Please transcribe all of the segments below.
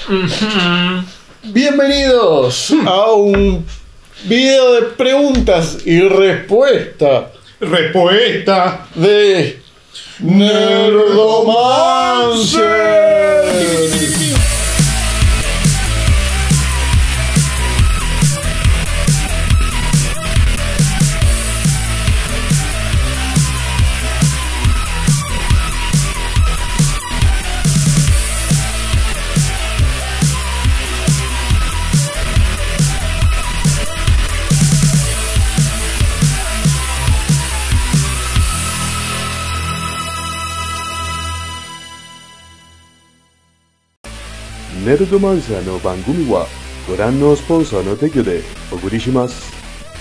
Bienvenidos a un video de preguntas y respuestas de Nerdomancer. Nerdomancer の番組はご覧のスポンサーの提供でお送りします。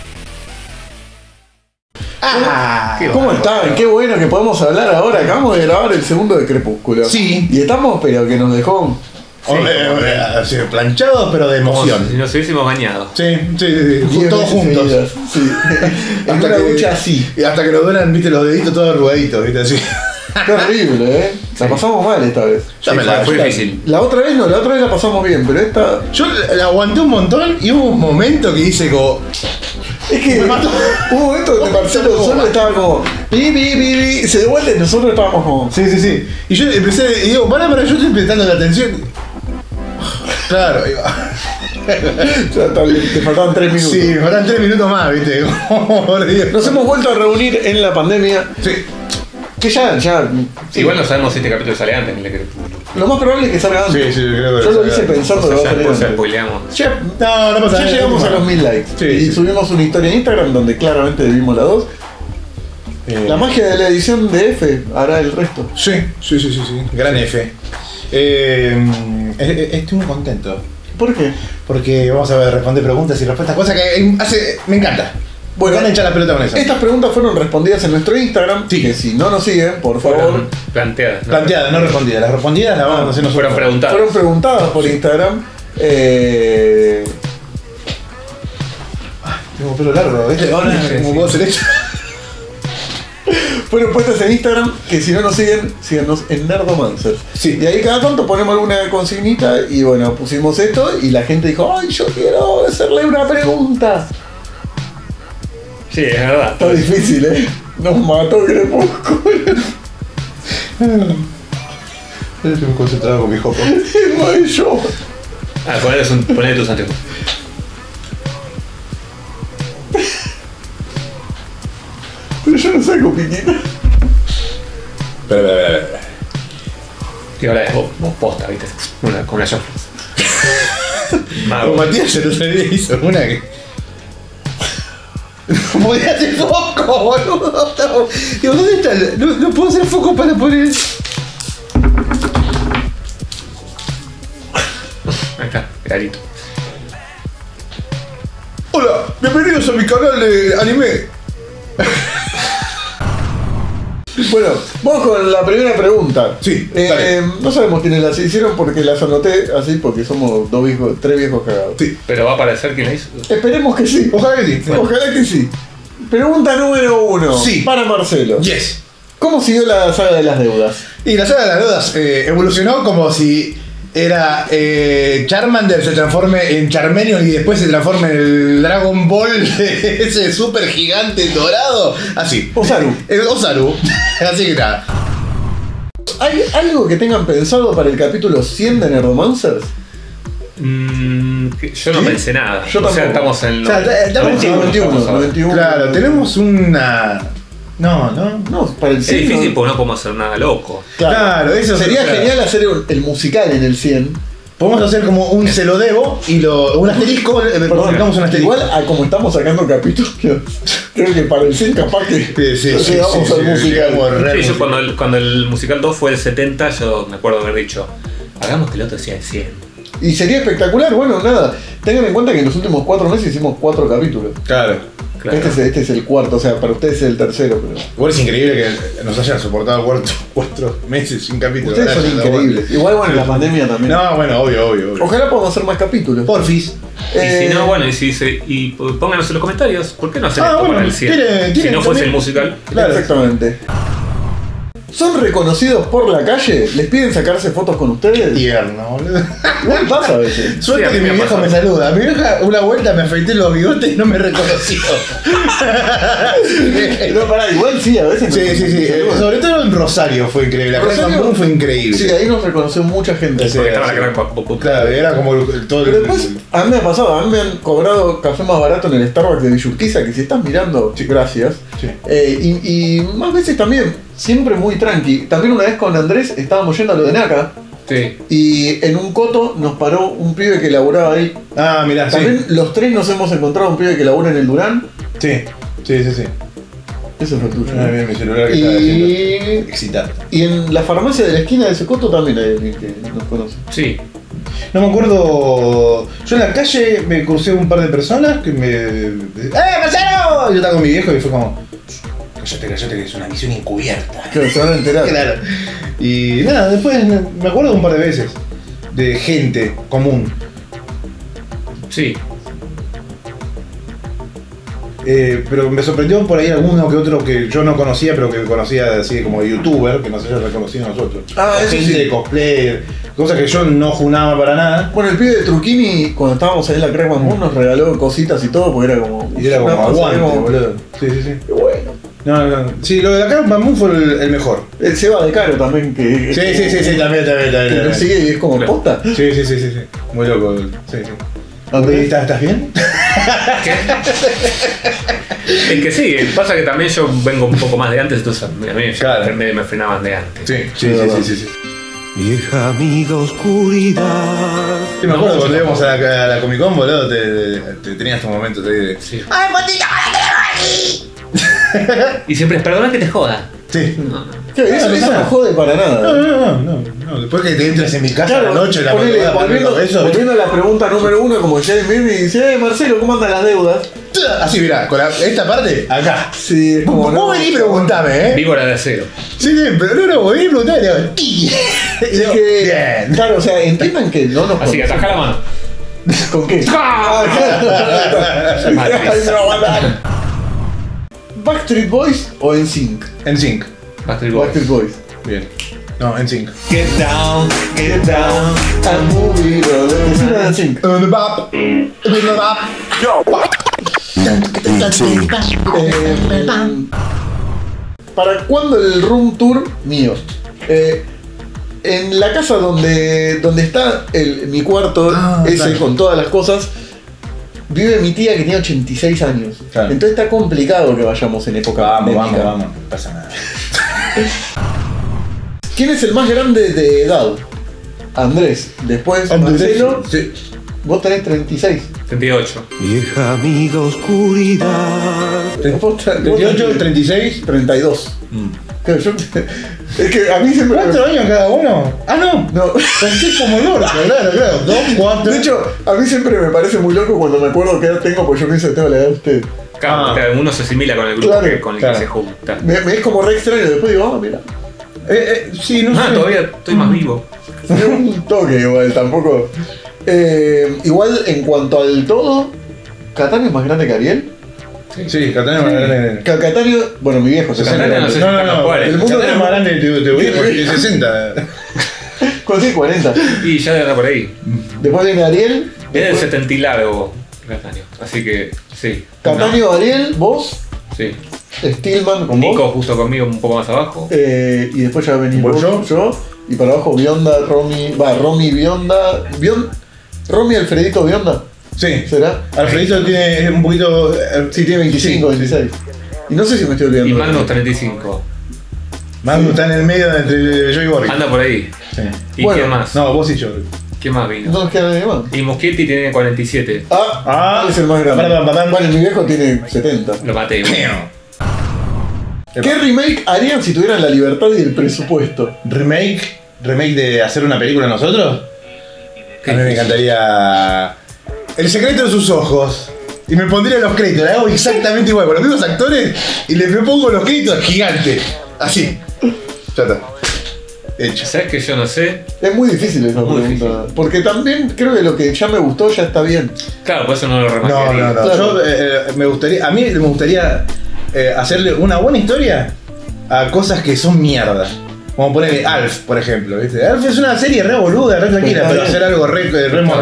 ¿Cómo están? Qué bueno que podemos hablar ahora. Acabamos de grabar el segundo de Crepúsculo. Sí. Y estamos, pero que nos dejó. Sí, planchados, pero de emoción. Como si nos hubiésemos bañado. Sí, todos juntos. Sí. En una ducha así. Y hasta que nos duelen, viste, los deditos todos arrugaditos, viste, así. Qué horrible, ¿eh? La pasamos mal esta vez. Fue difícil. La otra vez no, la otra vez la pasamos bien, pero esta. Yo la aguanté un montón y hubo un momento que hice como. Es que hubo un momento donde Marcelo solo estaba como. Se devuelve y nosotros estábamos como. Sí. Y yo empecé, y digo, para, yo estoy prestando la atención. Claro, ahí va. Te faltaban 3 minutos. Sí, me faltan 3 minutos más, viste. Por Dios. Nos hemos vuelto a reunir en la pandemia. Sí. Que ya. Igual no sabemos si este capítulo sale antes que el de Crepúsculo. Lo más probable es que salga antes. Sí, creo que yo lo hice pensando que va a salir Después antes. spoileamos. Ya, no pasa nada. ya llegamos a los 1000 likes. Sí, y sí. subimos una historia en Instagram donde claramente vimos las dos. La magia de la edición de F hará el resto. Sí. Gran F. Estoy muy contento. ¿Por qué? Porque vamos a responder preguntas y respuestas, cosa que me encanta. Bueno, van a echar la pelota con eso. Estas preguntas fueron respondidas en nuestro Instagram. Sí. Que si no nos siguen, por favor. Fueron planteadas. Planteadas, no respondidas. Las respondidas las vamos a hacer nosotros. Fueron preguntadas. Fueron preguntadas por Instagram. Tengo pelo largo, ¿viste? Ahora como puedo hacer esto. Fueron puestas en Instagram, que si no nos siguen, síganos en Nerdomancer. Sí. Y ahí cada tanto ponemos alguna consignita y bueno, pusimos esto y la gente dijo, ay, yo quiero hacerle una pregunta. Sí, es verdad. Está difícil, ¿eh? Nos mató Crepúsculo. Estoy muy concentrado con mi jopo. Yo. Ponle tus anteojos. Pero yo no saco piquita. Espera. Y ahora es vos posta, ¿viste? Con una shot. Con Matías el otro día hizo una que. No podía hacer foco, boludo. Digo, ¿dónde está? No puedo hacer foco para poner. Ahí está, clarito. Hola, bienvenidos a mi canal de anime. Bueno, vamos con la primera pregunta. Sí, dale. No sabemos quiénes las hicieron porque las anoté así porque somos 3 viejos cagados. Sí. Pero va a aparecer quién la hizo. Esperemos que sí. Ojalá que sí. Ojalá que sí. Pregunta número 1. Sí. Para Marcelo. Yes. ¿Cómo siguió la saga de las deudas? Y la saga de las deudas evolucionó como si era Charmander se transforme en Charmeleon y después se transforme en el Dragon Ball, ese super gigante dorado. Así. Osaru. Osaru. Así que nada. ¿Hay algo que tengan pensado para el capítulo 100 de Nerdomancers? Yo no pensé nada. Yo o sea, tampoco. estamos en. O sea, estamos en 91. Claro, tenemos una. No. No, para el Es 100. difícil no. porque no podemos hacer nada loco. Claro, eso Sería claro. genial hacer el musical en el 100. Podemos hacer como un se lo debo y un asterisco. Pongamos un asterisco. Igual a como estamos sacando capítulos, creo que para el 100 capaz que llegamos al musical. Sí, yo cuando el musical 2 fue el 70, yo me acuerdo haber dicho, hagamos que el otro sea el 100. Y sería espectacular. Bueno, nada, tengan en cuenta que en los últimos 4 meses hicimos 4 capítulos. Claro. Claro. Este es el cuarto, o sea, para ustedes es el tercero. Pero Igual es increíble que nos hayan soportado 4 meses sin capítulo. ustedes son increíbles. Igual, bueno, la pandemia también. No, bueno, obvio. Ojalá podamos hacer más capítulos. Porfis. Y si no, bueno, y pónganos en los comentarios, ¿por qué no hacer esto bueno, para el 100? tiene si no fuese también. el musical. Claro. Exactamente. son reconocidos por la calle, les piden sacarse fotos con ustedes. Tierno, boludo. Igual pasa a veces. Suerte Sí, a que mí mi me viejo pasa. me saluda. A mi vieja una vuelta me afeité los bigotes y no me reconoció. No, pará, igual sí, a veces. Sí, sí, sí. Sobre todo en Rosario fue increíble. Acá en Rosario- Cancún fue increíble. Sí, ahí nos reconoció mucha gente. Sí, Porque estaba la sí. gran Bocuta. Claro, era como todo Pero después, a mí me ha pasado, a mí me han cobrado café más barato en el Starbucks de Villurquiza, que si estás mirando, gracias. Sí. Y más veces también, siempre muy tranqui. También una vez con Andrés estábamos yendo a lo de Naka, Sí. y en un coto nos paró un pibe que laburaba ahí. Ah, mirá, sí. También los tres nos hemos encontrado un pibe que labura en el Durán. Sí, sí, sí, sí. Eso fue tuyo. Ah, ¿no? bien, mi celular que estaba haciendo. Y, Excitante. y en la farmacia de la esquina de ese coto también hay alguien que nos conoce. Sí. No me acuerdo. Yo en la calle me crucé un par de personas que me. ¡Eh, Marcelo! Y yo estaba con mi viejo y fue como. Cállate, que es una misión encubierta. Claro, se van a enterar. Claro. Y nada, después me acuerdo un par de veces de gente común. Sí. Pero me sorprendió por ahí alguno que otro que yo no conocía, pero que conocía así como de youtuber, que nos haya reconocido a nosotros. Ah, O eso gente sí. de cosplayer, cosas que yo no junaba para nada. Bueno, el pibe de Truquini, cuando estábamos ahí en la Crackman Moon, nos regaló cositas y todo, porque era como. Y era como una cosa, aguante, era como- boludo. Sí, sí, sí. Qué bueno. No. Sí, lo de la cara Mamun fue el mejor. El Seba de Caro también, que. Sí, también. Que lo sigue y es como Claro. posta. Sí. Muy loco. Sí. Andrés. ¿Estás bien? Es que sí, pasa que también yo vengo un poco más de antes, entonces a mí Claro. me frenaban de antes. Sí. Vieja amiga oscuridad. Sí, me acuerdo cuando íbamos a la Comic Con, boludo, te tenías tus momentos ahí de. Sí. Y siempre es perdona que te joda. Sí. Claro, eso no no nada. jode para nada. No. Después que te entras en mi casa a la noche, la ponele, madrugada, volviendo, eso. volviendo a la pregunta número 1, como ya me dice, Marcelo, ¿cómo andan las deudas? Así, mirá, con esta parte, acá. Sí, es como. Vos venís y preguntame, Víbora de acero. Sí, pero no, vos venís y preguntame, y digo, "Ti". Y Es digo, que, bien. claro, o sea, entiendan que no nos Así que conocemos. ataja la mano. ¿Con qué? ¿Backstreet Boys o NSYNC? En sync. Backstreet Boys. Backstreet Boys. Bien. No, en sync. Get down, and move it all. Es una NSYNC. On the bop. ¿Para cuándo el room tour mío? En la casa donde está mi cuarto, ese claro. con todas las cosas, vive mi tía que tiene 86 años. Claro. Entonces está complicado que vayamos en época pandémica. Vamos. No pasa nada. ¿Quién es el más grande de edad? Andrés. Después Marcelo. Sí. Vos tenés 36. 38. Vieja amiga oscuridad. Vos tenés 38, 36. 32. Claro, es que a mí siempre. ¿4 años cada uno? Ah, no. No. Pensé como el orco, claro. 2, 4. De hecho, a mí siempre me parece muy loco cuando me acuerdo qué edad tengo, porque yo pienso que tengo la edad de usted. Claro, uno se asimila con el grupo Claro, con el claro. que se junta. Me es como re extraño, después digo, mira. Sí, no Ah, sé. todavía estoy más vivo. Es un toque igual, tampoco. Igual en cuanto al todo, Catania es más grande que Ariel. Sí, Catania es más grande. Catania, bueno, mi viejo se Catania no sé si está en los 40. El mundo Catania es más grande de Uribe porque tiene 60. Cuando tiene 40. Y ya anda por ahí. Después viene Ariel. Es del después 70 y largo, Catania. Así que, sí. Catania, Ariel, vos, Sí. Stillman con Nico vos. justo conmigo un poco más abajo. Y después ya venís ¿Vos, vos, yo. Y para abajo Bionda, Romy, Bionda. Romy, Alfredito, Bionda. Sí. ¿Será? Alfredito tiene un poquito. Sí, tiene 25, 26. Y no sé si me estoy olvidando. Y Magnus 35. Manu está en el medio entre yo y Boris. Anda por ahí. Sí. ¿Y Bueno, quién más? No, vos y yo. ¿Quién más vino? No nos queda nadie más. Y Muschietti tiene 47. Ah, es el más grande. Perdón. Bueno, mi viejo tiene 70. Lo maté. ¿Qué remake harían si tuvieran la libertad y el presupuesto? ¿Remake de hacer una película nosotros? A mí me encantaría. El secreto de sus ojos. Y me pondría los créditos, la hago exactamente igual, con los mismos actores y les pongo los créditos gigantes. Así. Ya está. Hecho. ¿Sabes que yo no sé? Es muy difícil esa Muy pregunta. Porque también creo que lo que ya me gustó ya está bien. Claro, por eso no lo No, remaquearía. no. Claro. Yo me gustaría. A mí me gustaría hacerle una buena historia a cosas que son mierda. Como ponerle Alf, por ejemplo, ¿viste? Alf es una serie re boluda, re tranquila, pero hacer algo re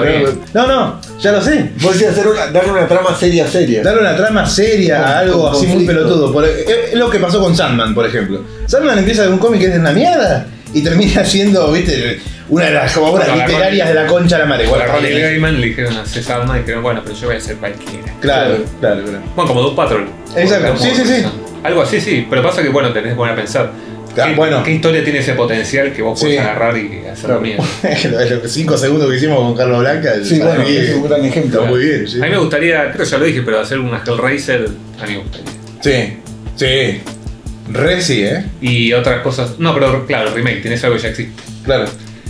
No, ya lo sé. Vos decís darle una trama seria. Darle una trama seria a algo Con así muy conflicto. pelotudo. Es lo que pasó con Sandman, por ejemplo. Sandman empieza de un cómic que es de una mierda y termina siendo, ¿viste? Una de las obras literarias de la concha de la madre. Igual a Ronnie Gaiman le dijeron a hacer Sandman y dijeron, bueno, pero yo voy a hacer cualquiera. Claro. Bueno, como Doom Patrol. Exacto, Como- sí. Algo así, sí. Pero pasa que, bueno, tenés que poner a pensar. Bueno. ¿Qué historia tiene ese potencial que vos podés agarrar y hacerlo mierda? Los 5 segundos que hicimos con Carlos Blanca. Sí, bueno, es un gran ejemplo. Está muy bien, sí. A mí me gustaría, creo que ya lo dije, pero hacer una Hellraiser, a mí me gustaría. Sí. Re sí, Y otras cosas. No, pero claro, remake, tenés algo que ya existe. Claro.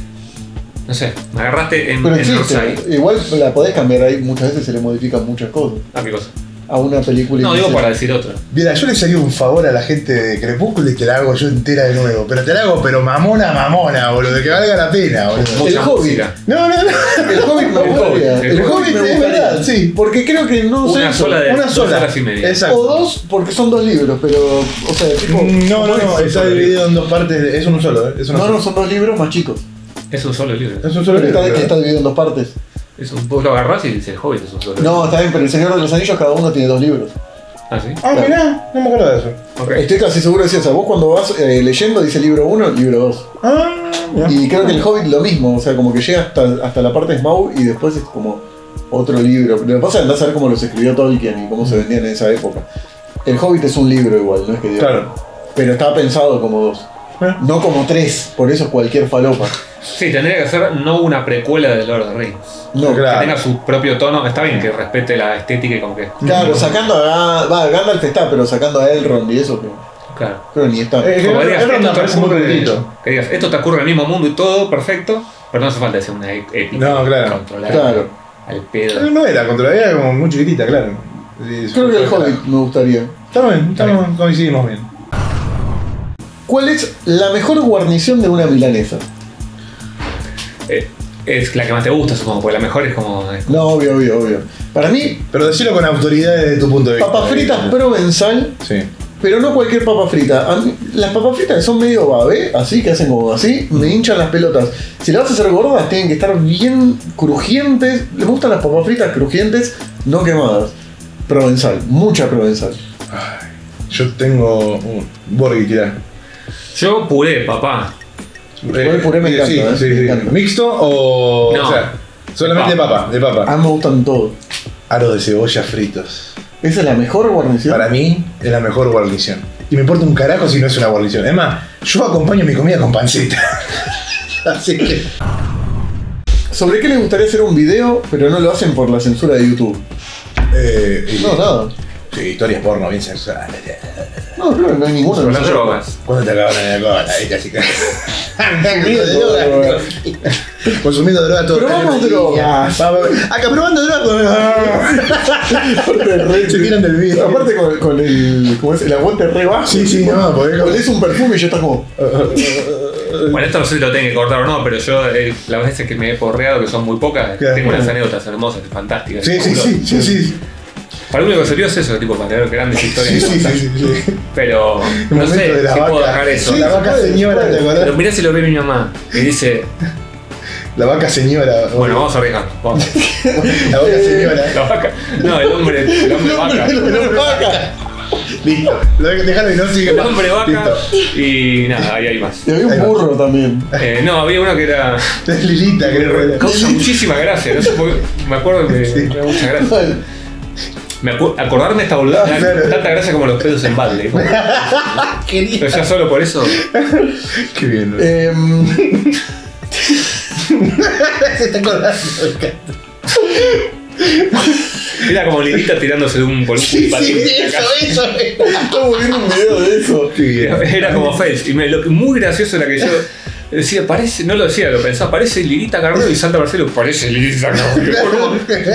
No sé, me agarraste en Pero Northside. existe, igual la podés cambiar ahí, muchas veces se le modifican muchas cosas ¿A qué cosa? a una película. No, digo inicial. para decir otra. Mira, yo les haría un favor a la gente de Crepúsculo y te la hago yo entera de nuevo. Pero te la hago, pero mamona, boludo, de que valga la pena, boludo. El Mucha Hobbit. música. No. El Hobbit me gustaría. El Hobbit me es gustaría. verdad, sí. Porque creo que no sé. Una sola de Una 2 sola. horas y media. Exacto. O dos, porque son 2 libros, pero. O sea, tipo. No, está dividido en 2 partes. Es uno solo, es uno No, solo. son 2 libros más chicos. Es un solo libro. Es un solo Pero libro. está dividido en 2 partes. Vos lo agarrás y dices, el Hobbit es un solo libro. No, está bien, pero el Señor de los Anillos cada uno tiene 2 libros. Ah, sí. Ah, mirá, no me acuerdo de eso. Ok. Estoy casi seguro de eso. Vos cuando vas leyendo dice libro 1, libro 2. Ah, mirá. Y creo que el Hobbit lo mismo, o sea, como que llega hasta la parte Smaug y después es como otro libro. Lo que pasa es andar a saber cómo los escribió Tolkien y cómo se vendían en esa época. El Hobbit es un libro igual, no es que diga. Claro. Pero estaba pensado como 2. No como 3, por eso es cualquier falopa. Sí, tendría que ser no una precuela de Lord of the Rings. No, Claro. Que tenga su propio tono. Está bien que respete la estética y como que. Claro, sacando a Gandalf está, pero sacando a Elrond y eso, Claro. creo que ni está. Como digas, Elrond me esto parece muy transcurre- bonito. que digas, esto transcurre en el mismo mundo y todo perfecto, pero no hace falta decir una épica. No, claro. Controlada Claro. al pedo. No era controlada, era como muy chiquitita, claro. Sí, Creo que el Hobbit me gustaría. Está bien, coincidimos bien. ¿Cuál es la mejor guarnición de una milanesa? Es la que más te gusta, supongo, porque la mejor es como. No, obvio. Para mí, Pero decirlo con autoridad desde tu punto de vista. papas fritas provenzal, Sí. pero no cualquier papa frita. A mí, las papas fritas que son medio babé, así, que hacen como así, me hinchan las pelotas. Si las vas a hacer gordas, tienen que estar bien crujientes. Les gustan las papas fritas crujientes, no quemadas. Provenzal, mucha provenzal. Yo tengo un Borghi, tirá. Yo puré, papá. El puré me encanta, sí, me encanta. ¿Mixto o.? No. O sea, solamente de papa. A mí me gustan todos. Aros de cebolla fritos. Esa es la mejor guarnición. Para mí es la mejor guarnición. Y me importa un carajo si no es una guarnición. Es más, yo acompaño mi comida con panceta. Así que. ¿Sobre qué les gustaría hacer un video, pero no lo hacen por la censura de YouTube? No, nada. Sí, historias porno bien sexuales. No, creo que no hay ninguna. Con las drogas. ¿Cuándo te acaban en la cola? Ahí casi que. Consumiendo droga todo Probamos el día. drogas. Acá probando drogas. Se tiran del vidrio. Aparte con el. ¿Cómo es? El aguante re bajo. Sí, no, porque. Olés un perfume y ya estás como. Bueno, esto no sé si lo tengo que cortar o no, pero yo las veces que me he porreado, que son muy pocas, Claro. tengo unas anécdotas hermosas, fantásticas. Sí. Para lo único que sirvió es eso, tipo, para tener grandes historias. Sí. Pero El no momento sé de la si vaca. puedo dejar eso. Sí, la vaca señora, ¿te acordás? Pero mirá si lo ve mi mamá y dice, La vaca señora. bueno, vamos a arriesgar. Vamos. La vaca señora. La vaca. No, el hombre vaca. Listo. Déjalo y no sigue. El hombre vaca. Listo. Y nada, ahí hay más. Y había un burro también. No, había uno que era. Es Lilita, creo que Causa muchísima gracia, no sé por qué. Me acuerdo que me da mucha gracia. Acordarme de esta boluda me da Claro. tanta gracia como los pedos en balde. Pero ya solo por eso. Qué bien. Se está acordando. Era como Lilita tirándose de un patín. Eso. Estamos viendo un video de eso. Qué bien. Era como Face. Y lo que muy gracioso era que yo decía, parece, no lo decía, lo pensaba, parece Lilita Carrillo y Santa Marcelo, parece Lilita Carrillo.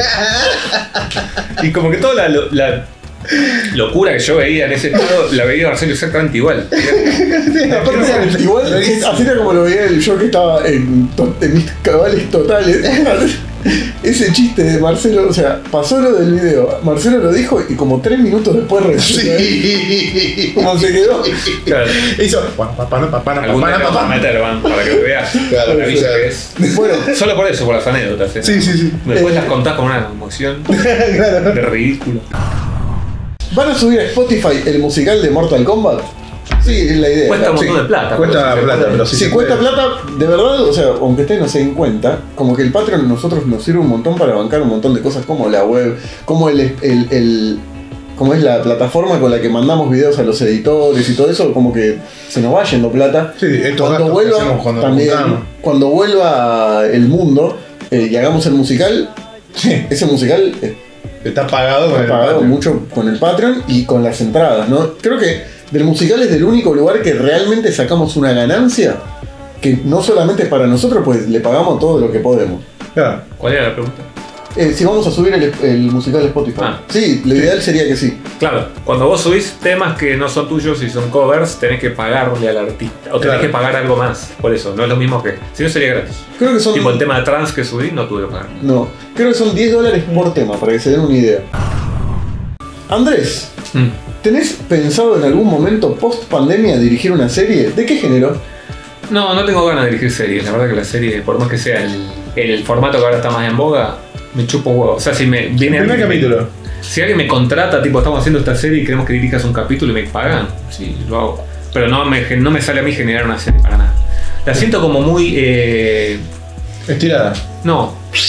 Y como que toda la locura que yo veía en ese estado, la veía Marcelo exactamente igual. Aparte, igual, así era como lo veía yo que estaba en mis cabales totales. Ese chiste de Marcelo, o sea, pasó lo del video, Marcelo lo dijo y como 3 minutos después reaccionó. Sí. ¿Cómo se quedó? Claro. Hizo. Algún día lo vamos a meter, Van, para que lo veas. Claro, La risa claro. que es. Bueno, Solo por eso, por las anécdotas. Sí. Después las contás con una emoción Claro. de ridículo. ¿van a subir a Spotify el musical de Mortal Kombat? Sí, es la idea. Cuesta un Sí. montón de plata. Cuesta pero sí se plata, puede. pero sí. Si se cuesta puede. plata, de verdad, o sea, aunque ustedes no se den cuenta, como que el Patreon a nosotros nos sirve un montón para bancar un montón de cosas como la web, como como es la plataforma con la que mandamos videos a los editores y todo eso, como que se nos va yendo plata. Sí, estos Cuando gastos que vuelva, hacemos cuando también, nos juntamos. cuando vuelva el mundo y hagamos el musical, Sí, ese musical está pagado con está el pagado Patreon. mucho con el Patreon y con las entradas, ¿no? Creo que del musical es el único lugar que realmente sacamos una ganancia que no solamente es para nosotros, pues le pagamos todo lo que podemos. Claro. ¿Cuál era la pregunta? Si vamos a subir el musical a Spotify. Ah. Sí, lo ideal sería que sí. Claro, cuando vos subís temas que no son tuyos y son covers, tenés que pagarle al artista. O tenés Claro. que pagar algo más. Por eso, no es lo mismo que. Si no sería gratis. Creo que son. Tipo el tema de trans que subí, no tuve que pagar. No, creo que son $10 por tema, para que se den una idea. Andrés, ¿tenés pensado en algún momento post pandemia dirigir una serie? ¿De qué género? No, no tengo ganas de dirigir series. La verdad que la serie, por más que sea el formato que ahora está más en boga, me chupo un huevo. O sea, si me viene El primer alguien- capítulo. Si alguien me contrata, tipo, estamos haciendo esta serie y queremos que dirijas un capítulo y me pagan, sí, lo hago. Pero no me sale a mí generar una serie para nada. La siento como muy. Estirada. No.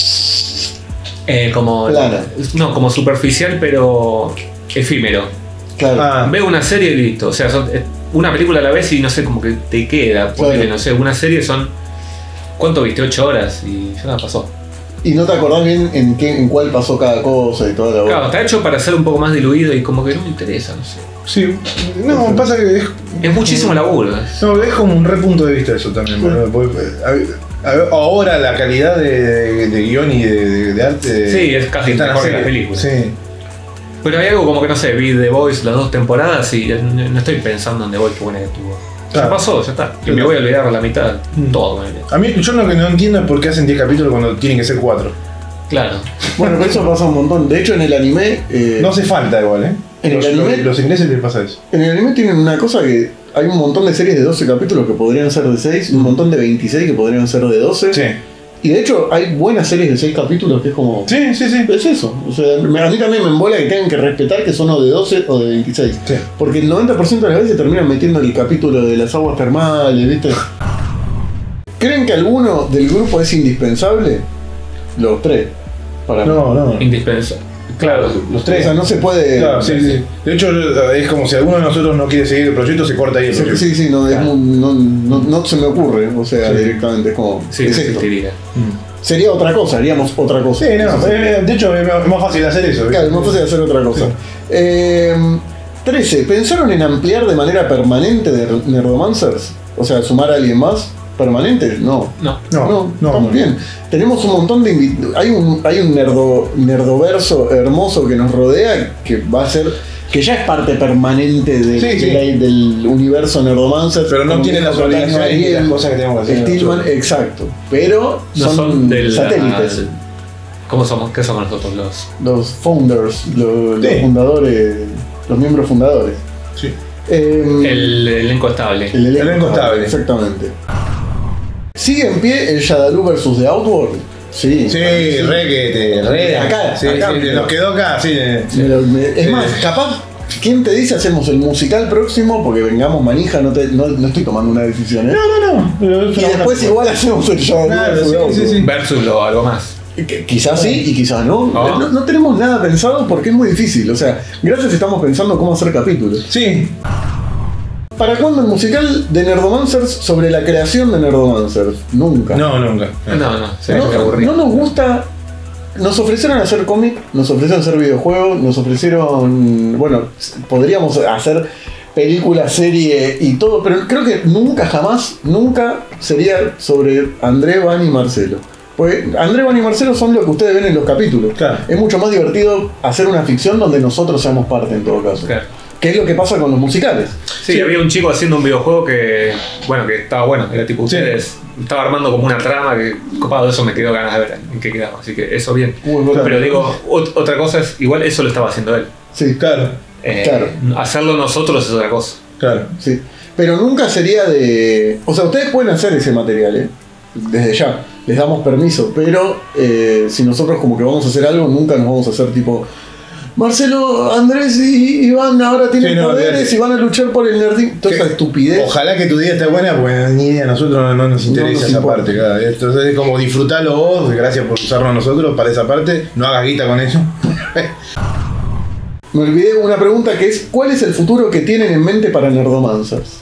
Como. Plana. No, como superficial, pero efímero. Claro. Ah, Veo una serie y listo. O sea, una película a la vez y no sé, como que te queda. Porque, Claro. no sé, una serie son. ¿Cuánto viste? 8 horas y ya nada pasó. Y no te acordás bien en cuál pasó cada cosa y toda la Claro, bola. está hecho para ser un poco más diluido y como que no me interesa, no sé. sí. No, pasa que Es muchísimo laburo. No, es como un re punto de vista eso también, boludo, porque, ahora la calidad de guión y de arte. Sí, es casi está en mejor que serie. la película. Sí. Pero hay algo como que no sé, vi The Voice las 2 temporadas y no estoy pensando en The Voice, qué buena que estuvo. Claro. Ya pasó, ya está. Y me voy a olvidar la mitad, todo con él. A mí, yo lo que no entiendo es por qué hacen 10 capítulos cuando tienen que ser 4. Claro. Bueno, pero eso pasa un montón. De hecho, en el anime. No hace falta igual, ¿eh? En el anime- los ingleses les pasa eso. En el anime tienen una cosa que. Hay un montón de series de 12 capítulos que podrían ser de 6, y un montón de 26 que podrían ser de 12. Sí. Y de hecho, hay buenas series de 6 capítulos que es como. Sí. Es eso. O sea, a mí también me embola que tengan que respetar que son o de 12 o de 26. Sí. Porque el 90% de las veces terminan metiendo el capítulo de las aguas termales, ¿viste? ¿Creen que alguno del grupo es indispensable? Los 3. Para mí. No. Indispensable. Claro. Los O 3. sea, no se puede. Claro, sí. De hecho, es como si alguno de nosotros no quiere seguir el proyecto, se corta ahí el Sí, proyecto. sí, no, es no se me ocurre. O sea, Sí. directamente es como. Sí, es no esto. existiría. Sería otra cosa, haríamos otra cosa. Sí, no, de hecho es más fácil hacer eso. Claro, es más fácil hacer otra cosa. 13. ¿Pensaron en ampliar de manera permanente de Nerdomancers? O sea, sumar a alguien más. ¿Permanente? No. No. No, estamos bien. Tenemos un montón de hay un nerdoverso hermoso que nos rodea que va a ser. Que ya es parte permanente del universo Nerdomancer. Pero no Como tiene dijo las Catalina obligaciones ni Ariel, las cosas que tenemos que hacer Stillman, nosotros. exacto. Pero No son del satélites. ¿Cómo somos? ¿Qué somos nosotros los? Los founders, los Sí. fundadores, los miembros fundadores. Sí. El elenco estable. El elenco estable. Exactamente. ¿Sigue en pie el Shadaloo versus The Outworld? Sí. Sí, re. Acá, Sí, acá. sí, nos quedó acá, sí. Es más, capaz, ¿quién te dice hacemos el musical próximo? Porque vengamos manija, no estoy tomando una decisión, ¿eh? No. Y después igual hacemos el Shadaloo Claro, versus The sí, Outworld. sí. Versus algo más. Quizás sí y quizás no. Ah. No tenemos nada pensado porque es muy difícil. O sea, gracias estamos pensando cómo hacer capítulos. Sí. ¿Para cuándo el musical de Nerdomancers sobre la creación de Nerdomancers? Nunca. No, nunca. No, se me aburrió. No nos gusta. Nos ofrecieron hacer cómic, nos ofrecieron hacer videojuegos, nos ofrecieron. Bueno, podríamos hacer película, serie y todo, pero creo que nunca sería sobre André, Van y Marcelo. Porque André, Van y Marcelo son lo que ustedes ven en los capítulos. Claro. Es mucho más divertido hacer una ficción donde nosotros seamos parte en todo caso. Claro. ¿Qué es lo que pasa con los musicales? Sí, había un chico haciendo un videojuego que estaba bueno, era tipo ustedes, estaba armando como una trama que copado, eso me quedó ganas de ver en qué quedaba, así que eso bien. Pero digo, otra cosa es, igual eso lo estaba haciendo él. Sí, Claro, claro. Hacerlo nosotros es otra cosa. claro. Sí. Pero nunca sería de... O sea, ustedes pueden hacer ese material, ¿eh? Desde ya. Les damos permiso. Pero si nosotros como que vamos a hacer algo, nunca nos vamos a hacer tipo... Marcelo, Andrés y Iván ahora tienen Sí, no, poderes y van a luchar por el nerding. Toda esa estupidez. Ojalá que tu día esté buena, porque ni idea, a nosotros no nos interesa nos esa importa. parte. Claro. Entonces es como disfrutalo vos, gracias por usarnos a nosotros para esa parte, no hagas guita con eso. Me olvidé una pregunta que es: ¿cuál es el futuro que tienen en mente para Nerdomancers?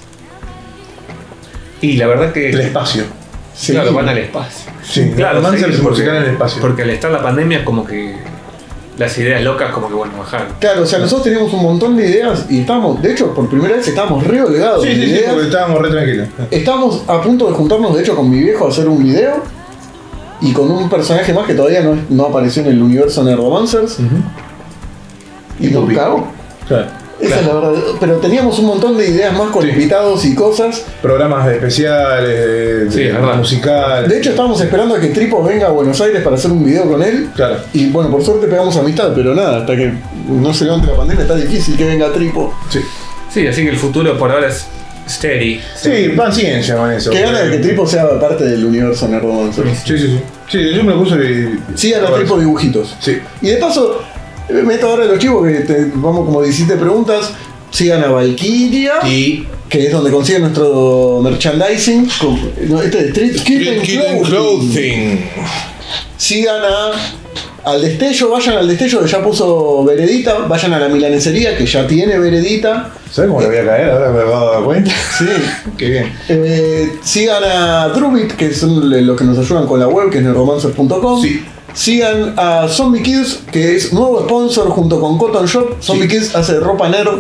Y la verdad que... El espacio. Sí. Claro, van al espacio. Sí, Claro, Nerdomancer sí, es musical en el espacio. Porque al estar la pandemia es como que las ideas locas como que bueno, bajaron. Claro, o sea, nosotros teníamos un montón de ideas y estábamos, de hecho, por primera vez estábamos re holgados. Sí, de sí, sí, ideas. porque estábamos re tranquilos. Estamos a punto de juntarnos, de hecho, con mi viejo a hacer un video y con un personaje más que todavía no apareció en el universo Nerdomancers. Y nos Pupi. cagó. Claro. Esa es la verdad. Pero teníamos un montón de ideas más con Sí. invitados y cosas. Programas especiales, Sí, es verdad. musicales. De hecho, estábamos esperando a que Tripo venga a Buenos Aires para hacer un video con él. Claro. Y bueno, por suerte pegamos amistad, pero nada, hasta que no se levante la pandemia está difícil que venga Tripo. Sí. Sí, así que el futuro por ahora es steady. Sí, paciencia con eso. Que gana de que Tripo sea parte del universo Nerdomancers. Sí, sí, sí. Sí, yo me lo puse y. Sigan a Tripo dibujitos. Sí. Y de paso, meto ahora los chivos que vamos como 17 preguntas. Sigan a Valkyria, Y. que es donde consiguen nuestro merchandising. Este de Street Kitten Clothing. Sigan al Destello, vayan al Destello que ya puso Veredita, vayan a la milanesería que ya tiene Veredita. ¿Sabes cómo le voy a caer? Ahora me acabo de dar cuenta. Sí. Qué bien. Sigan a Drubit, que son los que nos ayudan con la web, que es nerdomancer.com. Sí. Sigan a Zombie Kids, que es nuevo sponsor junto con Cotton Shop. Zombie Kids hace ropa nerd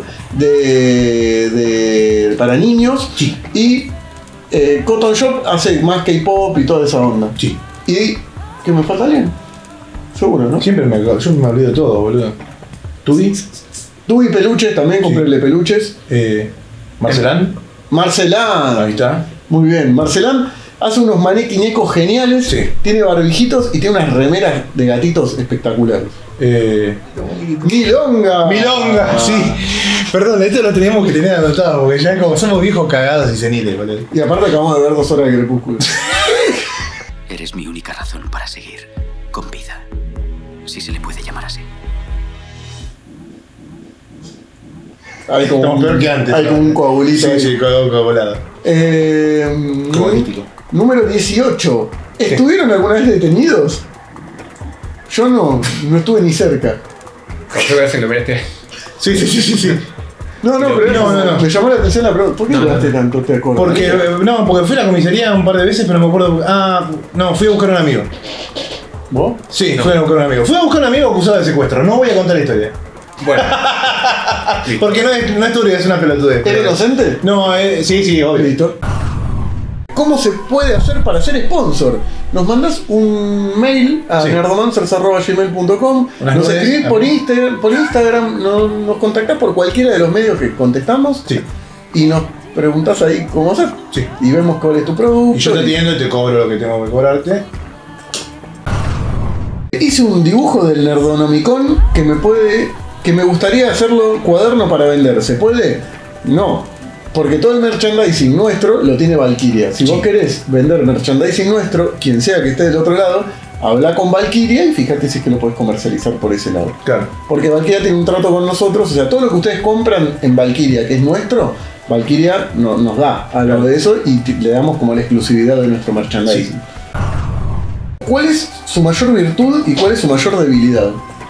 para niños. Sí. Y Cotton Shop hace más K-pop y toda esa onda. Sí. ¿Y qué me falta alguien? Seguro, ¿no? Siempre yo me olvido de todo, boludo. ¿Tubi? Tuve peluches, también compré peluches. ¿Marcelán? Marcelán. Ahí está. Muy bien. Marcelán hace unos manequinecos geniales. Sí. Tiene barbijitos y tiene unas remeras de gatitos espectaculares. Milonga. Milonga, sí. Perdón, esto lo teníamos que tener anotado, porque ya como somos viejos cagados y seniles, boludo. Y aparte acabamos de ver 2 horas de Crepúsculo. Eres mi única razón para seguir con vida, si se le puede llamar así. Hay como Estamos peor que antes. Hay como un coagulito. Sí, ahí. sí, coagulado. Coagulítico. Número 18. ¿Estuvieron alguna vez detenidos? Yo no estuve ni cerca. Yo voy a hacer lo miraste. Sí, sí, sí, sí, sí. No, pero No. me llamó la atención la pregunta. ¿Por qué No, duraste no. tanto? ¿Te acuerdas? Porque fui a la comisaría un par de veces, pero no me acuerdo. No, fui a buscar a un amigo. ¿Vos? Sí, fui a buscar a un amigo. Fui a buscar a un amigo acusado de secuestro. No voy a contar la historia. Bueno. Porque no es turbia, es una pelotudez. ¿Era inocente? No, sí, obvio. Listo. ¿Cómo se puede hacer para ser sponsor? Nos mandás un mail a Sí. nerdomancers@gmail.com. Unas Nos nudes, escribís por Instagram, nos contactás por cualquiera de los medios que contestamos. Sí. Y nos preguntás ahí cómo hacer. Sí. Y vemos cuál es tu producto. Y yo te atiendo y te cobro lo que tengo que cobrarte. Hice un dibujo del Nerdonomicon que me gustaría hacerlo cuaderno para vender. ¿Se puede? No. Porque todo el merchandising nuestro lo tiene Valkyria. Si vos querés vender merchandising nuestro, quien sea que esté del otro lado, habla con Valkyria y fíjate si es que lo podés comercializar por ese lado. Claro. Porque Valkyria tiene un trato con nosotros, o sea, todo lo que ustedes compran en Valkyria, que es nuestro, Valkyria nos da algo de eso y le damos como la exclusividad de nuestro merchandising. Sí. ¿Cuál es su mayor virtud y cuál es su mayor debilidad?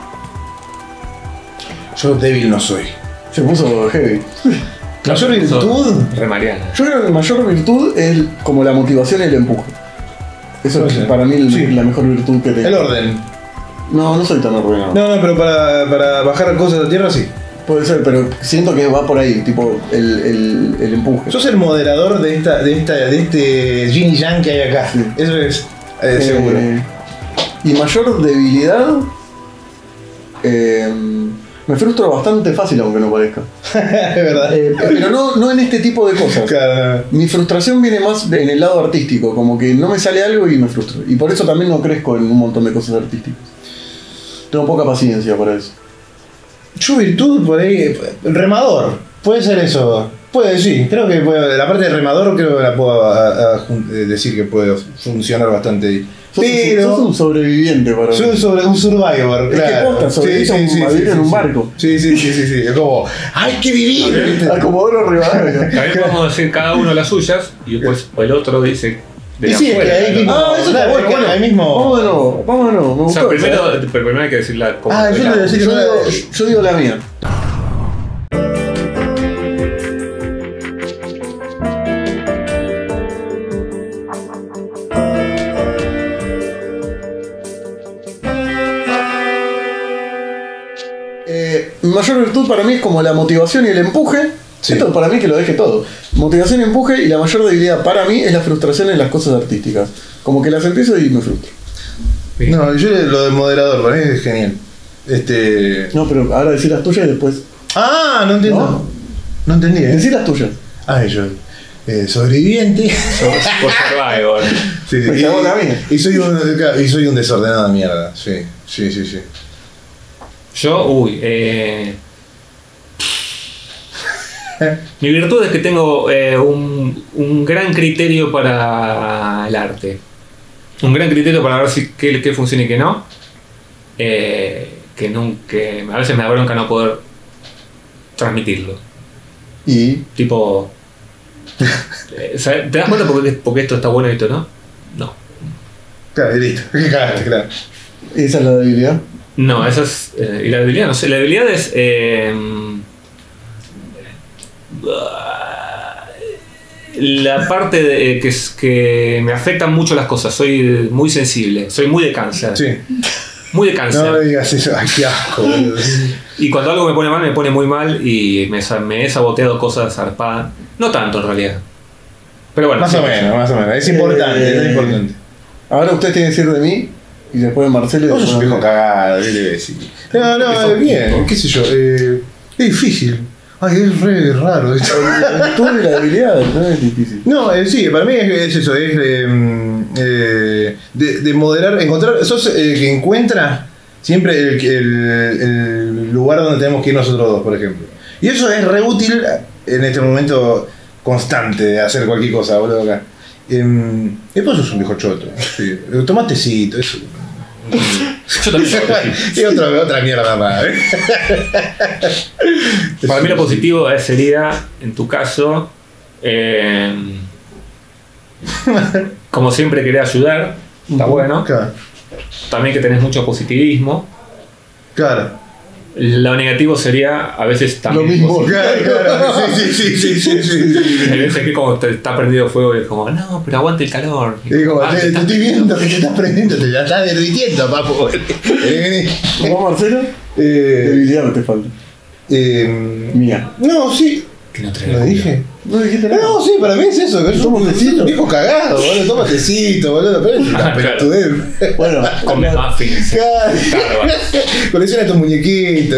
Yo débil no soy. Se puso heavy. ¿Mayor virtud? Re Mariana. Yo creo que la mayor virtud es como la motivación y el empuje. Eso Puede es ser. para mí Sí. la mejor virtud que tengo. El orden. No soy tan ordenado. No, pero para bajar cosas a tierra sí. Puede ser, pero siento que va por ahí, tipo el empuje. Sos el moderador de este yin y yang que hay acá. Sí. Eso es seguro. Y mayor debilidad. Me frustro bastante fácil, aunque no parezca. Es verdad. Pero no en este tipo de cosas. Claro. Mi frustración viene más en el lado artístico, como que no me sale algo y me frustro. Y por eso también no crezco en un montón de cosas artísticas. Tengo poca paciencia para eso. Yo virtud por ahí, remador, puede ser eso. Puede, sí, creo que puede, la parte de remador creo que la puedo decir que puede funcionar bastante ahí. Sos un sobreviviente para mí. Soy un survivor, Es que claro. posta, sobrevivís a vivir en un barco. Sí. Es como, hay que vivir. A Comodoro Rivadavia. También podemos decir cada uno las suyas y después el otro dice de Y sí, afuera. que ahí mismo. Ah, eso está Claro, bueno. que Bueno, ahí mismo. vámonos, me O sea, gustó. primero hay que decir la Ah, yo le voy a decir Yo digo la mía. Mi mayor virtud para mí es como la motivación y el empuje. Sí. Esto para mí que lo deje todo. Motivación y empuje, y la mayor debilidad para mí es la frustración en las cosas artísticas. Como que las empiezo y me frustro. No, yo lo de moderador, para mí es genial. No, pero ahora decir las tuyas y después. Ah, no entiendo. No entendí, Decir las tuyas. Ah, yo. Sobreviviente. Por Survivor. Sí, Me cagó la mía. y soy un desordenado de mierda. Sí. Yo, mi virtud es que tengo un gran criterio para el arte. Un gran criterio para ver si qué funciona y qué no. Que a veces me da bronca no poder transmitirlo. Y. Tipo. ¿Te das cuenta porque esto está bueno y esto no? No. Claro, y listo. Claro. Esa es la debilidad. No, esa es. Y la debilidad, no sé. La debilidad es. La parte que me afectan mucho las cosas. Soy muy sensible. Soy muy de cáncer. Sí. Muy de cáncer. No digas eso. Ay, qué asco, boludo. Y cuando algo me pone muy mal y me he saboteado cosas zarpadas. No tanto en realidad. Pero bueno. Más o menos. Es importante. Ahora usted tiene que decir de mí y después de Marcelo. Vos sos un viejo cagado, ¿qué le voy a decir? No, bien, qué sé yo. Es difícil. Ay, es re raro esto. Tú y la debilidad no es difícil. No, sí, para mí es eso, es de moderar, encontrar, sos el que encuentra siempre el lugar donde tenemos que ir nosotros dos, por ejemplo. Y eso es re útil en este momento constante de hacer cualquier cosa, boludo, acá. Después sos un viejo choto. Sí. Tomá tecito, eso. Yo también. Y otra mierda más. Para mí lo positivo sería, en tu caso, como siempre querer ayudar, está bueno. Claro. También que tenés mucho positivismo. Claro. Lo negativo sería a veces también. Lo mismo. Claro. Sí. Hay veces que como te está prendido fuego y es como, no, pero aguante el calor. Y digo, te estoy viendo que te estás prendiendo, te la estás derritiendo, papu. ¿Cómo, Marcelo? Debilidad no te falta. Mía. No, sí. Que no te ¿Lo dije? No dijiste nada. No, sí, para mí es eso. Que es un viejo cagado, boludo. Toma tecito, boludo. Pero es una pelotudez. Bueno, come muffins. Colecciona tus muñequitos.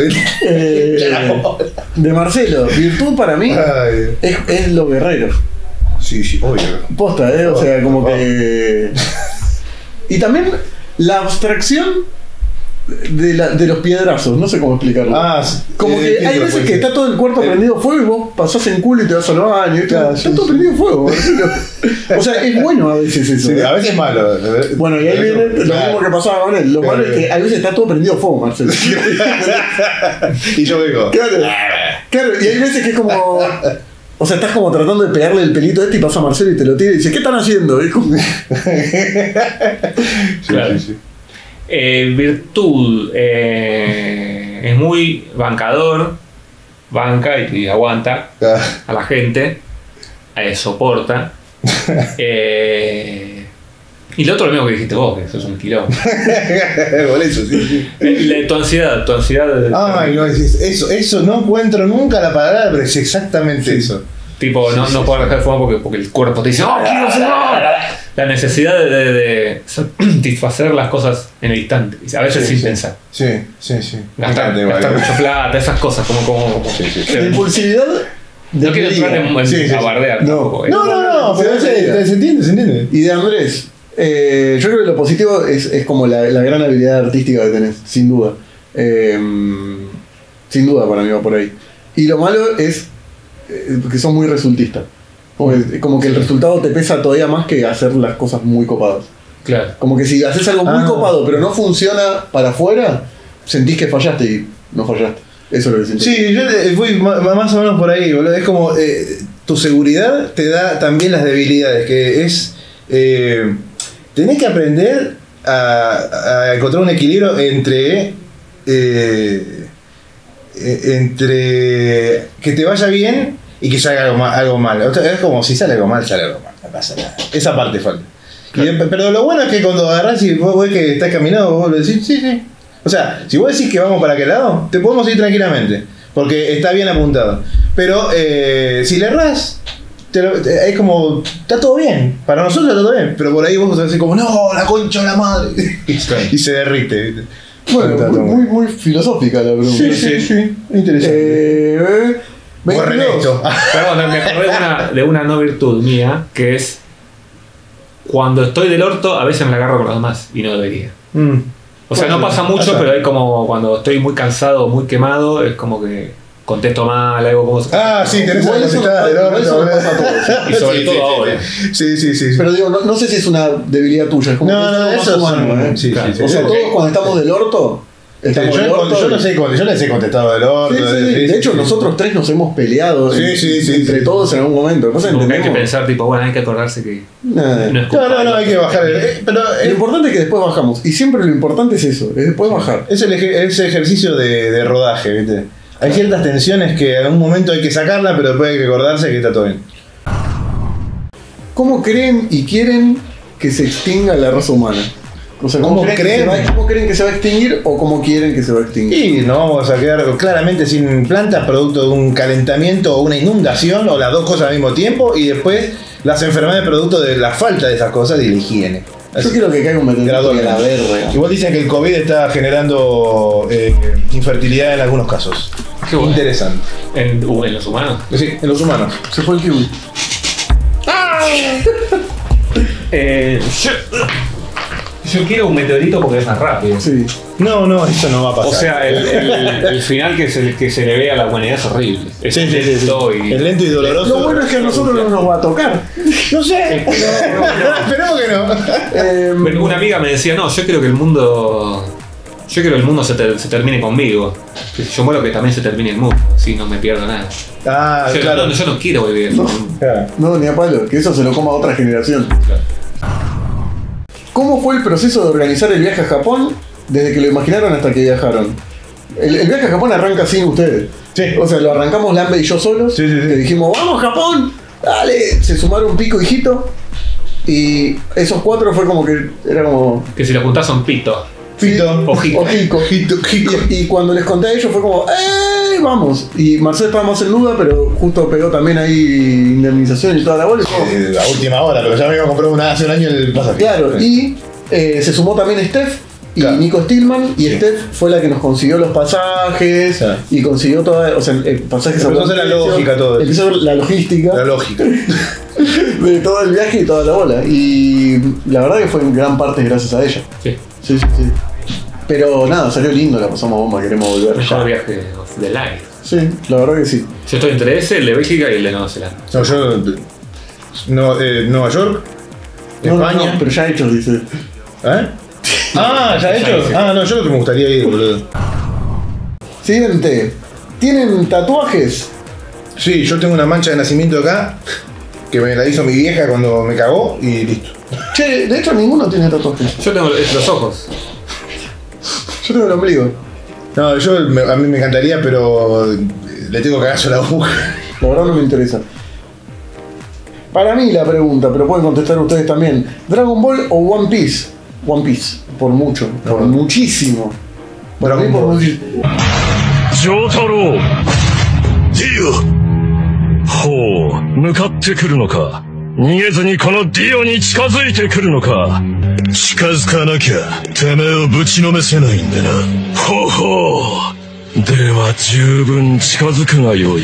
de Marcelo, virtud para mí Ay. es lo guerrero. Sí, obvio. Posta, o sea, como que. Y también la abstracción de los piedrazos, no sé cómo explicarlo. Como que hay veces que está todo el cuarto prendido fuego y vos pasás en culo y te vas al baño. Está todo prendido fuego. O sea, es bueno a veces eso. Sí, a veces es malo. Bueno, y ahí viene lo mismo que pasaba con él. Lo malo es que a veces está todo prendido fuego, Marcelo. Y yo vengo. Claro, y hay veces que es como. O sea, estás como tratando de pegarle el pelito a este y pasa Marcelo y te lo tira y dice, ¿qué están haciendo? Y es como... Claro. Sí. Virtud, es muy bancador, banca y aguanta a la gente, soporta. Y lo otro lo mismo que dijiste vos, que sos un quilombo. Por eso, sí. Tu ansiedad. Ay, no, eso no encuentro nunca la palabra, pero es exactamente eso. Tipo, no poder dejar de fumar porque el cuerpo te dice ¡oh, quiero fumar! La necesidad de satisfacer las cosas en el instante, a veces sin pensar. Sí. Gastar mucha plata, esas cosas, como La impulsividad. no quiero entrar a bardear tampoco. No, pero se entiende. Y de Andrés, yo creo que lo positivo es como la gran habilidad artística que tenés, sin duda. Sin duda para mí va por ahí. Y lo malo es que sos muy resultista. Como que el resultado te pesa todavía más que hacer las cosas muy copadas. Claro. Como que si haces algo muy copado pero no funciona para afuera, sentís que fallaste y no fallaste. Eso es lo que sentís. Sí, yo fui más o menos por ahí, boludo. Es como tu seguridad te da también las debilidades, que es tenés que aprender a encontrar un equilibrio entre que te vaya bien y que salga algo mal. Es como si sale algo mal, no pasa nada. Esa parte falta. Claro. Pero lo bueno es que cuando agarrás y vos ves que estás caminando, vos le decís, sí. O sea, si vos decís que vamos para aquel lado, te podemos ir tranquilamente, porque está bien apuntado. Pero si le errás, es como, está todo bien. Para nosotros está todo bien, pero por ahí vos decís como, no, la concha de la madre. Y se derrite, ¿viste? Bueno, muy filosófica la pregunta. Sí. Interesante. Perdón, me acordé de una no virtud mía, que es cuando estoy del orto, a veces me la agarro con los demás y no debería. O sea, no pasa mucho, pero hay como cuando estoy muy cansado, muy quemado, es como que contesto mal, algo como... sí, tenés una contestada del orto. Y sobre todo ahora. Sí. Pero digo, no sé si es una debilidad tuya, es como que eso es humano, sí. O sea, todos cuando estamos del orto... Yo les he contestado del orto. Sí. De hecho, nosotros tres nos hemos peleado entre todos en algún momento. Como que hay que pensar, tipo, bueno, hay que acordarse que no es culpa. No, hay que bajar. Pero lo importante es que después bajamos. Y siempre lo importante es eso, es después bajar. Es ese ejercicio de rodaje, ¿viste? Hay ciertas tensiones que en un momento hay que sacarla, pero después hay que acordarse que está todo bien. ¿Cómo creen y quieren que se extinga la raza humana? O sea, ¿cómo creen que se va a extinguir o cómo quieren que se va a extinguir? Y nos vamos a quedar claramente sin plantas producto de un calentamiento o una inundación o las dos cosas al mismo tiempo, y después las enfermedades producto de la falta de esas cosas y la higiene. Yo quiero que caiga un meteorito de la verga. Igual dicen que el COVID está generando infertilidad en algunos casos. Qué bueno. Interesante. ¿En los humanos? Sí, en los humanos. Se fue el kiwi. Yo quiero un meteorito porque es más rápido. Sí. No, eso no va a pasar. O sea, el final que se le ve a la humanidad es horrible. Es lento y... Es lento y doloroso. Lo bueno es que a nosotros no nos va a tocar. No sé. Esperemos que no. Una amiga me decía, no, yo quiero que el mundo se termine conmigo. Yo muero que también se termine el mundo. Si no me pierdo nada. Claro. Yo no quiero vivir. No, ni a palo. Que eso se lo coma a otra generación. Claro. ¿Cómo fue el proceso de organizar el viaje a Japón desde que lo imaginaron hasta que viajaron? El viaje a Japón arranca sin ustedes. Sí. O sea, lo arrancamos Lambe y yo solos. Sí. Que dijimos, ¡vamos a Japón! ¡Dale! Se sumaron Pico y Hito. Y esos cuatro fue como que era como... Que si lo juntás son pito. Fito. O Jico. Y cuando les conté a ellos fue como, ¡eh! Vamos. Y Marcel estaba más en duda, pero justo pegó también ahí indemnización y toda la bola. A última hora, pero ya me iba a comprar hace un año el pasaje. Claro, y se sumó también Steph y Nico Stillman. Y Steph fue la que nos consiguió los pasajes y consiguió toda. O sea, pasajes empezó a hacer la lógica, todo. Empezó a ver la logística. La lógica. De todo el viaje y toda la bola. Y la verdad que fue en gran parte gracias a ella. Sí. Pero nada, salió lindo, la pasamos bomba, queremos volver. Mejor viaje del año. Sí, la verdad que sí. Yo estoy entre ese, el de Bélgica y el de Nueva Zelanda. No, yo. Nueva York. España. No, pero ya hechos, dice. ¿Ya hechos? No, yo lo que me gustaría ir, boludo. Siguiente. ¿Tienen tatuajes? Sí, yo tengo una mancha de nacimiento acá que me la hizo mi vieja cuando me cagó y listo. Che, de hecho ninguno tiene tatuajes. Yo tengo los ojos. Yo tengo el ombligo. No, a mí me encantaría, pero le tengo cagazo a la aguja. La verdad no me interesa. Para mí la pregunta, pero pueden contestar ustedes también. ¿Dragon Ball o One Piece? One Piece, por mucho, por muchísimo. Para mí por muchísimo. ほう、向かってくるのか。逃げずにこのディオに近づいてくるのか。近づかなきゃ、てめえをぶちのめせないんだな。ほほう。では十分近づくがよい。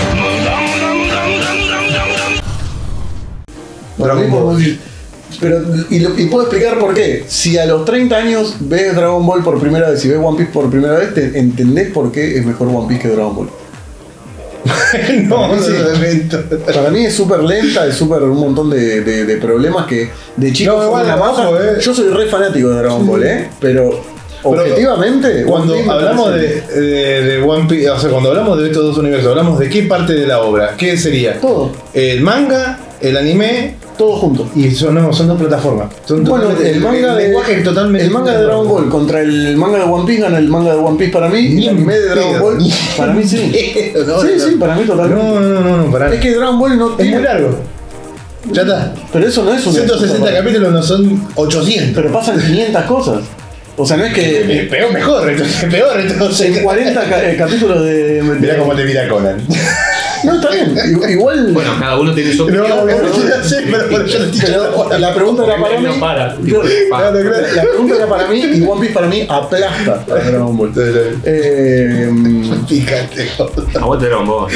Dragon Ball. Pero, y puedo explicar por qué. Si a los 30 años ves Dragon Ball por primera vez y ves One Piece por primera vez, te entendés por qué es mejor One Piece que Dragon Ball. No, sí. Para mí es súper lenta, es súper un montón de problemas que de chico No, igual, la masa. Yo soy re fanático de Dragon Ball, pero objetivamente, cuando hablamos de One Piece, o sea, cuando hablamos de estos dos universos, hablamos de qué parte de la obra, ¿qué sería? Todo. El manga, el anime, todo junto. Y son dos plataformas. Son bueno, el manga de Dragon Ball contra el manga de One Piece gana el manga de One Piece para mí. Y el anime de Dragon Ball para mí sí. Sí, para mí totalmente. No, para. Es que Dragon Ball no tiene. Es muy largo. Ya está. Pero eso no es un 160 capítulos, no son 800. Pero pasan 500 cosas. O sea, no es que. Mejor, entonces. En 40 capítulos de. Mirá cómo te mira Conan. No, está bien. Igual. Bueno, cada uno tiene su opinión. Pero la pregunta era para mí. No para. La pregunta era para mí y One Piece para mí aplasta a Dragon Ball. Fíjate. Aguante Dragon Ball.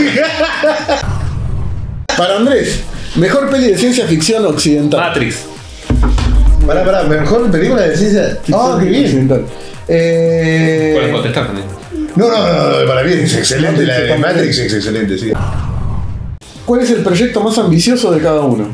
Para Andrés, mejor peli de ciencia ficción occidental. Matrix. Pará, mejor película de ciencia ficción. Qué bien. Occidental. Puedes contestar también. No, para mí es excelente. La de Matrix es excelente, sí. ¿Cuál es el proyecto más ambicioso de cada uno?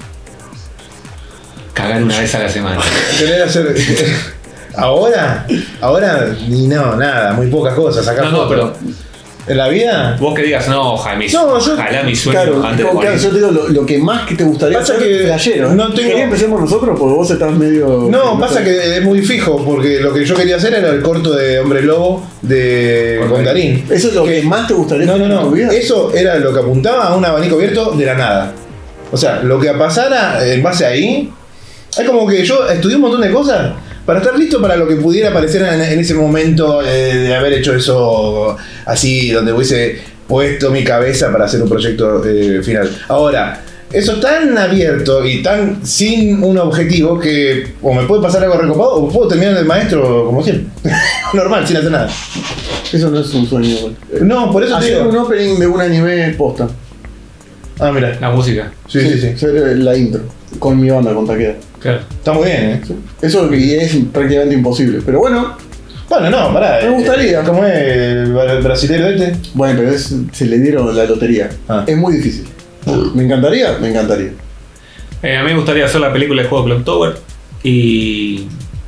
Cagar una vez a la semana. Querer hacer. Ahora, ni no, nada, muy pocas cosas. No, pero. ¿En la vida? Vos que digas, no, ojalá mi sueño claro, antes de morir. Yo te digo lo que más que te gustaría pasa hacer que flashero. No tengo... ¿Querías empecemos nosotros? Porque vos estás medio. No, pasa que es muy fijo, porque lo que yo quería hacer era el corto de Hombre Lobo de Condarín. ¿Eso es lo que más te gustaría hacer en tu vida? Eso era lo que apuntaba a un abanico abierto de la nada. O sea, lo que pasara en base ahí. Es como que yo estudié un montón de cosas para estar listo para lo que pudiera aparecer en ese momento de haber hecho eso así, donde hubiese puesto mi cabeza para hacer un proyecto final. Ahora, eso tan abierto y tan sin un objetivo que o me puede pasar algo recopado o puedo terminar el maestro como siempre. Normal, sin hacer nada. Eso no es un sueño, güey. No, por eso te hacer digo. un opening de un anime posta. Ah, mira. La música. Sí. Ser la intro. Con mi banda, con Takeda. Claro. Está muy bien, ¿eh? Sí. Eso es prácticamente imposible. Pero bueno. Bueno, no, pará. Me gustaría. ¿Cómo es el brasilero este? Bueno, pero se le dieron la lotería. Es muy difícil. ¿Me encantaría? Me encantaría. A mí me gustaría hacer la película de juego Clock Tower. Y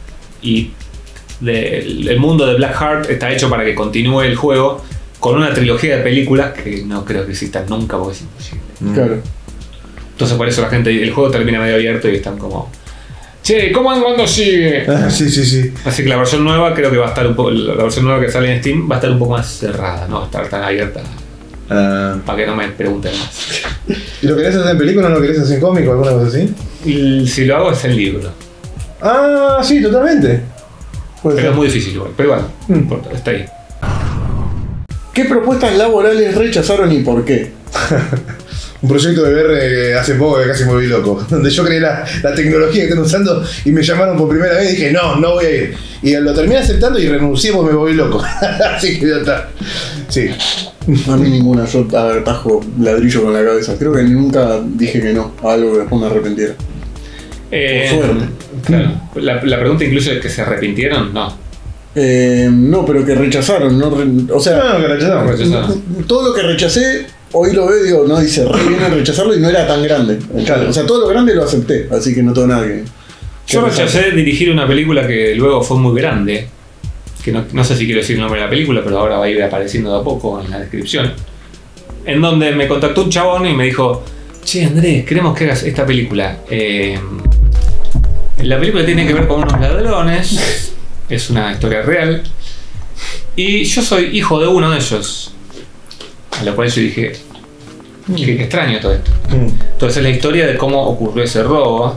el mundo de Black Heart está hecho para que continúe el juego con una trilogía de películas que no creo que existan nunca porque es imposible. Claro. Entonces por eso la gente, el juego termina medio abierto y están como, che, ¿cuándo sigue? Sí. Así que la versión nueva creo que va a estar un poco, la versión nueva que sale en Steam va a estar un poco más cerrada, no va a estar tan abierta. Para que no me pregunten más. ¿Y lo querés hacer en película o no lo querés hacer en cómic o alguna cosa así? Y si lo hago es en libro. Ah, sí, totalmente. Pero es muy difícil igual, pero bueno, no importa, está ahí. ¿Qué propuestas laborales rechazaron y por qué? Un proyecto de VR hace poco que casi me volví loco. Donde yo creé la tecnología que están usando y me llamaron por primera vez y dije, no voy a ir. Y lo terminé aceptando y renuncié porque me volví loco. Así que ya está. Sí. A mí ninguna, yo atajo ladrillo con la cabeza. Creo que nunca dije que no a algo que después me arrepintiera. Por suerte. Claro. La pregunta incluye que se arrepintieron, no. No, pero que rechazaron. O sea, No, que rechazaron. Todo lo que rechacé, hoy lo veo y digo, no, hice re bien en rechazarlo y no era tan grande. Claro. O sea, todo lo grande lo acepté, así que no tengo nada que. Yo rechacé dirigir una película que luego fue muy grande. Que no sé si quiero decir el nombre de la película, pero ahora va a ir apareciendo de a poco en la descripción. En donde me contactó un chabón y me dijo, che Andrés, queremos que hagas esta película. La película tiene que ver con unos ladrones. Es una historia real. Y yo soy hijo de uno de ellos. A lo cual yo dije, qué extraño todo esto. Entonces es la historia de cómo ocurrió ese robo.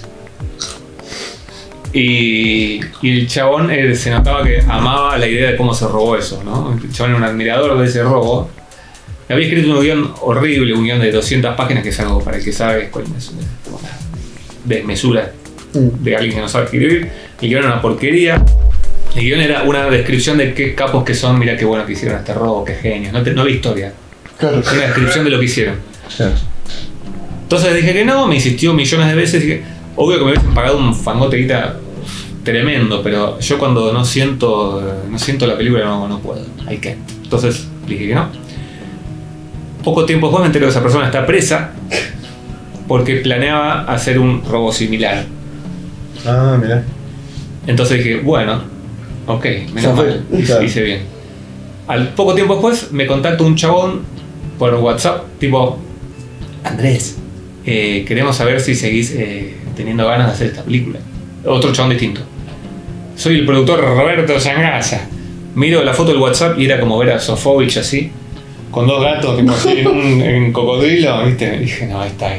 Y el chabón se notaba que amaba la idea de cómo se robó eso, ¿no? El chabón era un admirador de ese robo. Me había escrito un guión horrible, un guión de 200 páginas, que es algo para el que sabe cuál es una desmesura de alguien que no sabe escribir. El guión era una porquería. El guión era una descripción de qué capos que son, mirá qué bueno que hicieron este robo, qué genios. No había historia. Claro. Una descripción de lo que hicieron. Claro. Entonces dije que no, me insistió millones de veces. Dije, obvio que me hubiesen pagado un fangote de guita tremendo, pero yo cuando no siento la película no puedo. Hay que. Entonces dije que no. Poco tiempo después me enteré que esa persona está presa porque planeaba hacer un robo similar. Ah, mirá. Entonces dije, bueno, ok, menos mal, hice bien. Al poco tiempo después me contacta un chabón por WhatsApp, tipo, Andrés, queremos saber si seguís teniendo ganas de hacer esta película. Otro chabón distinto. Soy el productor Roberto Sangasa. Miro la foto del WhatsApp y era como ver a Sofovich así, con 2 gatos, tipo así, en cocodrilo, ¿viste? Y dije, no, ahí está.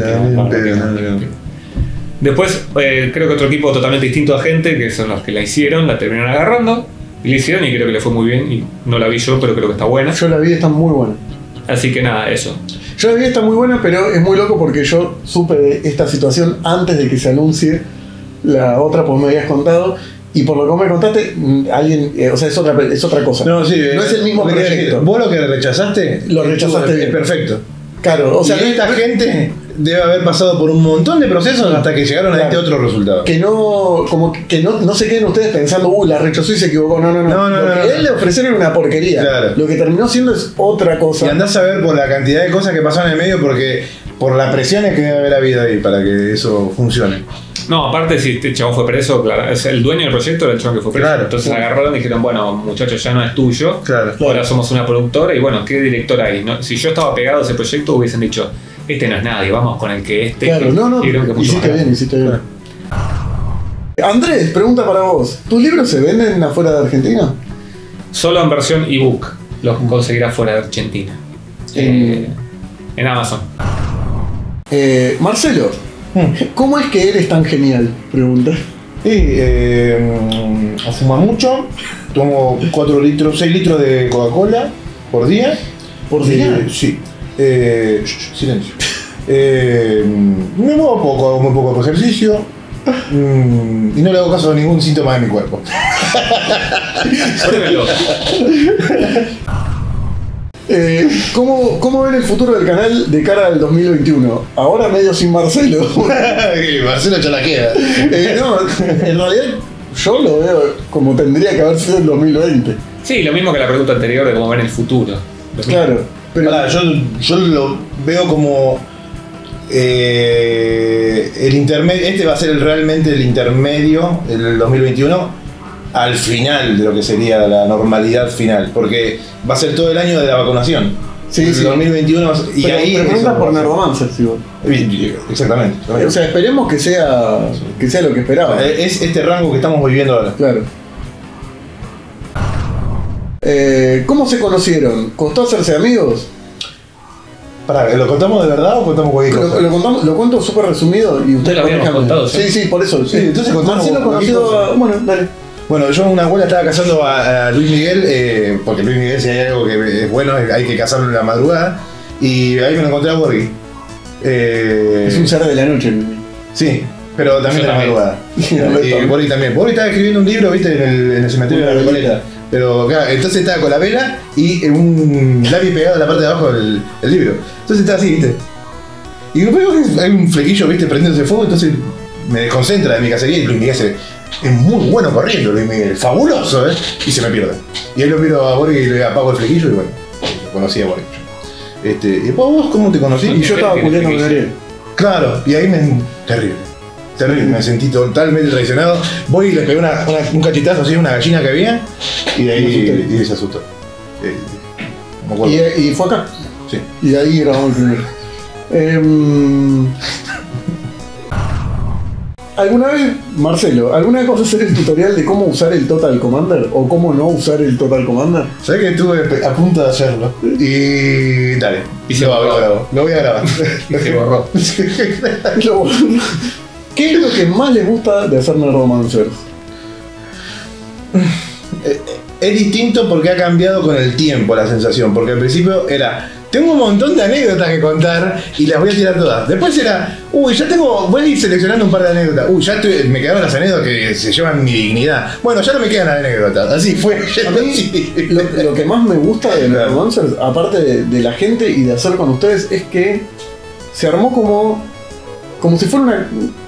Después, creo que otro equipo totalmente distinto de gente, que son los que la hicieron, la terminaron agarrando, y la hicieron y creo que le fue muy bien, y no la vi yo, pero creo que está buena. Yo la vi, está muy buena. Así que nada, eso. Yo la vi, está muy buena, pero es muy loco porque yo supe de esta situación antes de que se anuncie la otra, pues me habías contado. Y por lo que vos me contaste, alguien, o sea, es otra cosa. No, sí, no es el mismo proyecto. Vos lo que rechazaste, lo rechazaste bien. Es perfecto. Claro, o sea, y esta gente debe haber pasado por un montón de procesos hasta que llegaron a este otro resultado. Que no, como que no se queden ustedes pensando, la rechazó y se equivocó. No. Lo que él le ofrecieron era una porquería. Claro. Lo que terminó siendo es otra cosa. Y andás a ver por la cantidad de cosas que pasaron en el medio, porque por las presiones que debe haber habido ahí para que eso funcione. No, aparte si este chabón fue preso, claro, es el dueño del proyecto era el chabón que fue preso. Claro, entonces agarraron y dijeron, bueno, muchachos, ya no es tuyo. Claro. Ahora somos una productora y bueno, ¿qué director hay? ¿No? Si yo estaba pegado a ese proyecto hubiesen dicho, este no es nadie, vamos con el que este. Claro, no. Y creo que Hiciste bien. Andrés, pregunta para vos. ¿Tus libros se venden afuera de Argentina? Solo en versión ebook los conseguirás fuera de Argentina. En Amazon. Marcelo, ¿cómo es que eres tan genial? Pregunta. A fumar mucho, tomo 6 litros de Coca-Cola por día. ¿Por día? Sí. Silencio. Me muevo poco, hago muy poco ejercicio. Y no le hago caso a ningún síntoma de mi cuerpo. Pruébelo. ¿Cómo ven el futuro del canal de cara al 2021? Ahora medio sin Marcelo. Marcelo ya la queda. No, en realidad yo lo veo como tendría que haber sido el 2020. Sí, lo mismo que la pregunta anterior de cómo ven el futuro. Claro, pero yo lo veo como el intermedio. Este va a ser realmente el intermedio del 2021 al final de lo que sería la normalidad final, porque va a ser todo el año de la vacunación. Sí, el 2021 y pero ahí me preguntas por Nerdomancers, igual. Exactamente. O sea, esperemos que sea lo que esperaba. Es este rango que estamos viviendo ahora. Claro. ¿Cómo se conocieron? ¿Costó hacerse amigos? Pará, ¿lo contamos de verdad o contamos cualquier cosa? Lo cuento súper resumido y ustedes lo habíamos contado, sí, por eso. Sí, entonces contamos Marcelo conoció a... Bueno, dale. Bueno, yo una abuela estaba casando a Luis Miguel, porque Luis Miguel, si hay algo que es bueno, hay que casarlo en la madrugada. Y ahí me lo encontré a Borghi. Es un ser de la noche. Sí, pero también de la madrugada. Y Borghi también. Borghi estaba escribiendo un libro, viste, en el cementerio de la Recoleta. Pero claro, entonces estaba con la vela y un lápiz pegado en la parte de abajo del libro. Entonces estaba así, viste. Y veo que hay un flequillo, viste, prendiéndose fuego, entonces me desconcentra de mi cacería y Luis Miguel es muy bueno corriendo, Luis Miguel, fabuloso, y se me pierde. Y ahí lo miro a Borghi y le apago el flequillo y bueno, conocí a Borghi. Y después vos, ¿cómo te conocí? Y yo estaba culiando con Ariel. Claro, y ahí terrible, me sentí totalmente traicionado. Voy y le pegué un cachetazo así a una gallina que había y de ahí se asustó. No me acuerdo. Y fue acá. Sí. Y de ahí grabamos el primero. ¿Alguna vez, Marcelo, alguna vez vas a hacer el tutorial de cómo usar el Total Commander o cómo no usar el Total Commander? ¿Sabés que estuve a punto de hacerlo? Y dale, y se borró. Lo voy a grabar. Se borró. ¿Qué es lo que más les gusta de hacer Nerdomancers? Es distinto porque ha cambiado con el tiempo la sensación, porque al principio era Tengo un montón de anécdotas que contar y las voy a tirar todas. Después era, ya tengo, voy a ir seleccionando un par de anécdotas. Me quedaron las anécdotas que se llevan mi dignidad. Bueno, ya no me quedan las anécdotas. Así fue. A mí, lo que más me gusta de Necromancers, aparte de la gente y de hacer con ustedes, es que se armó como si fuera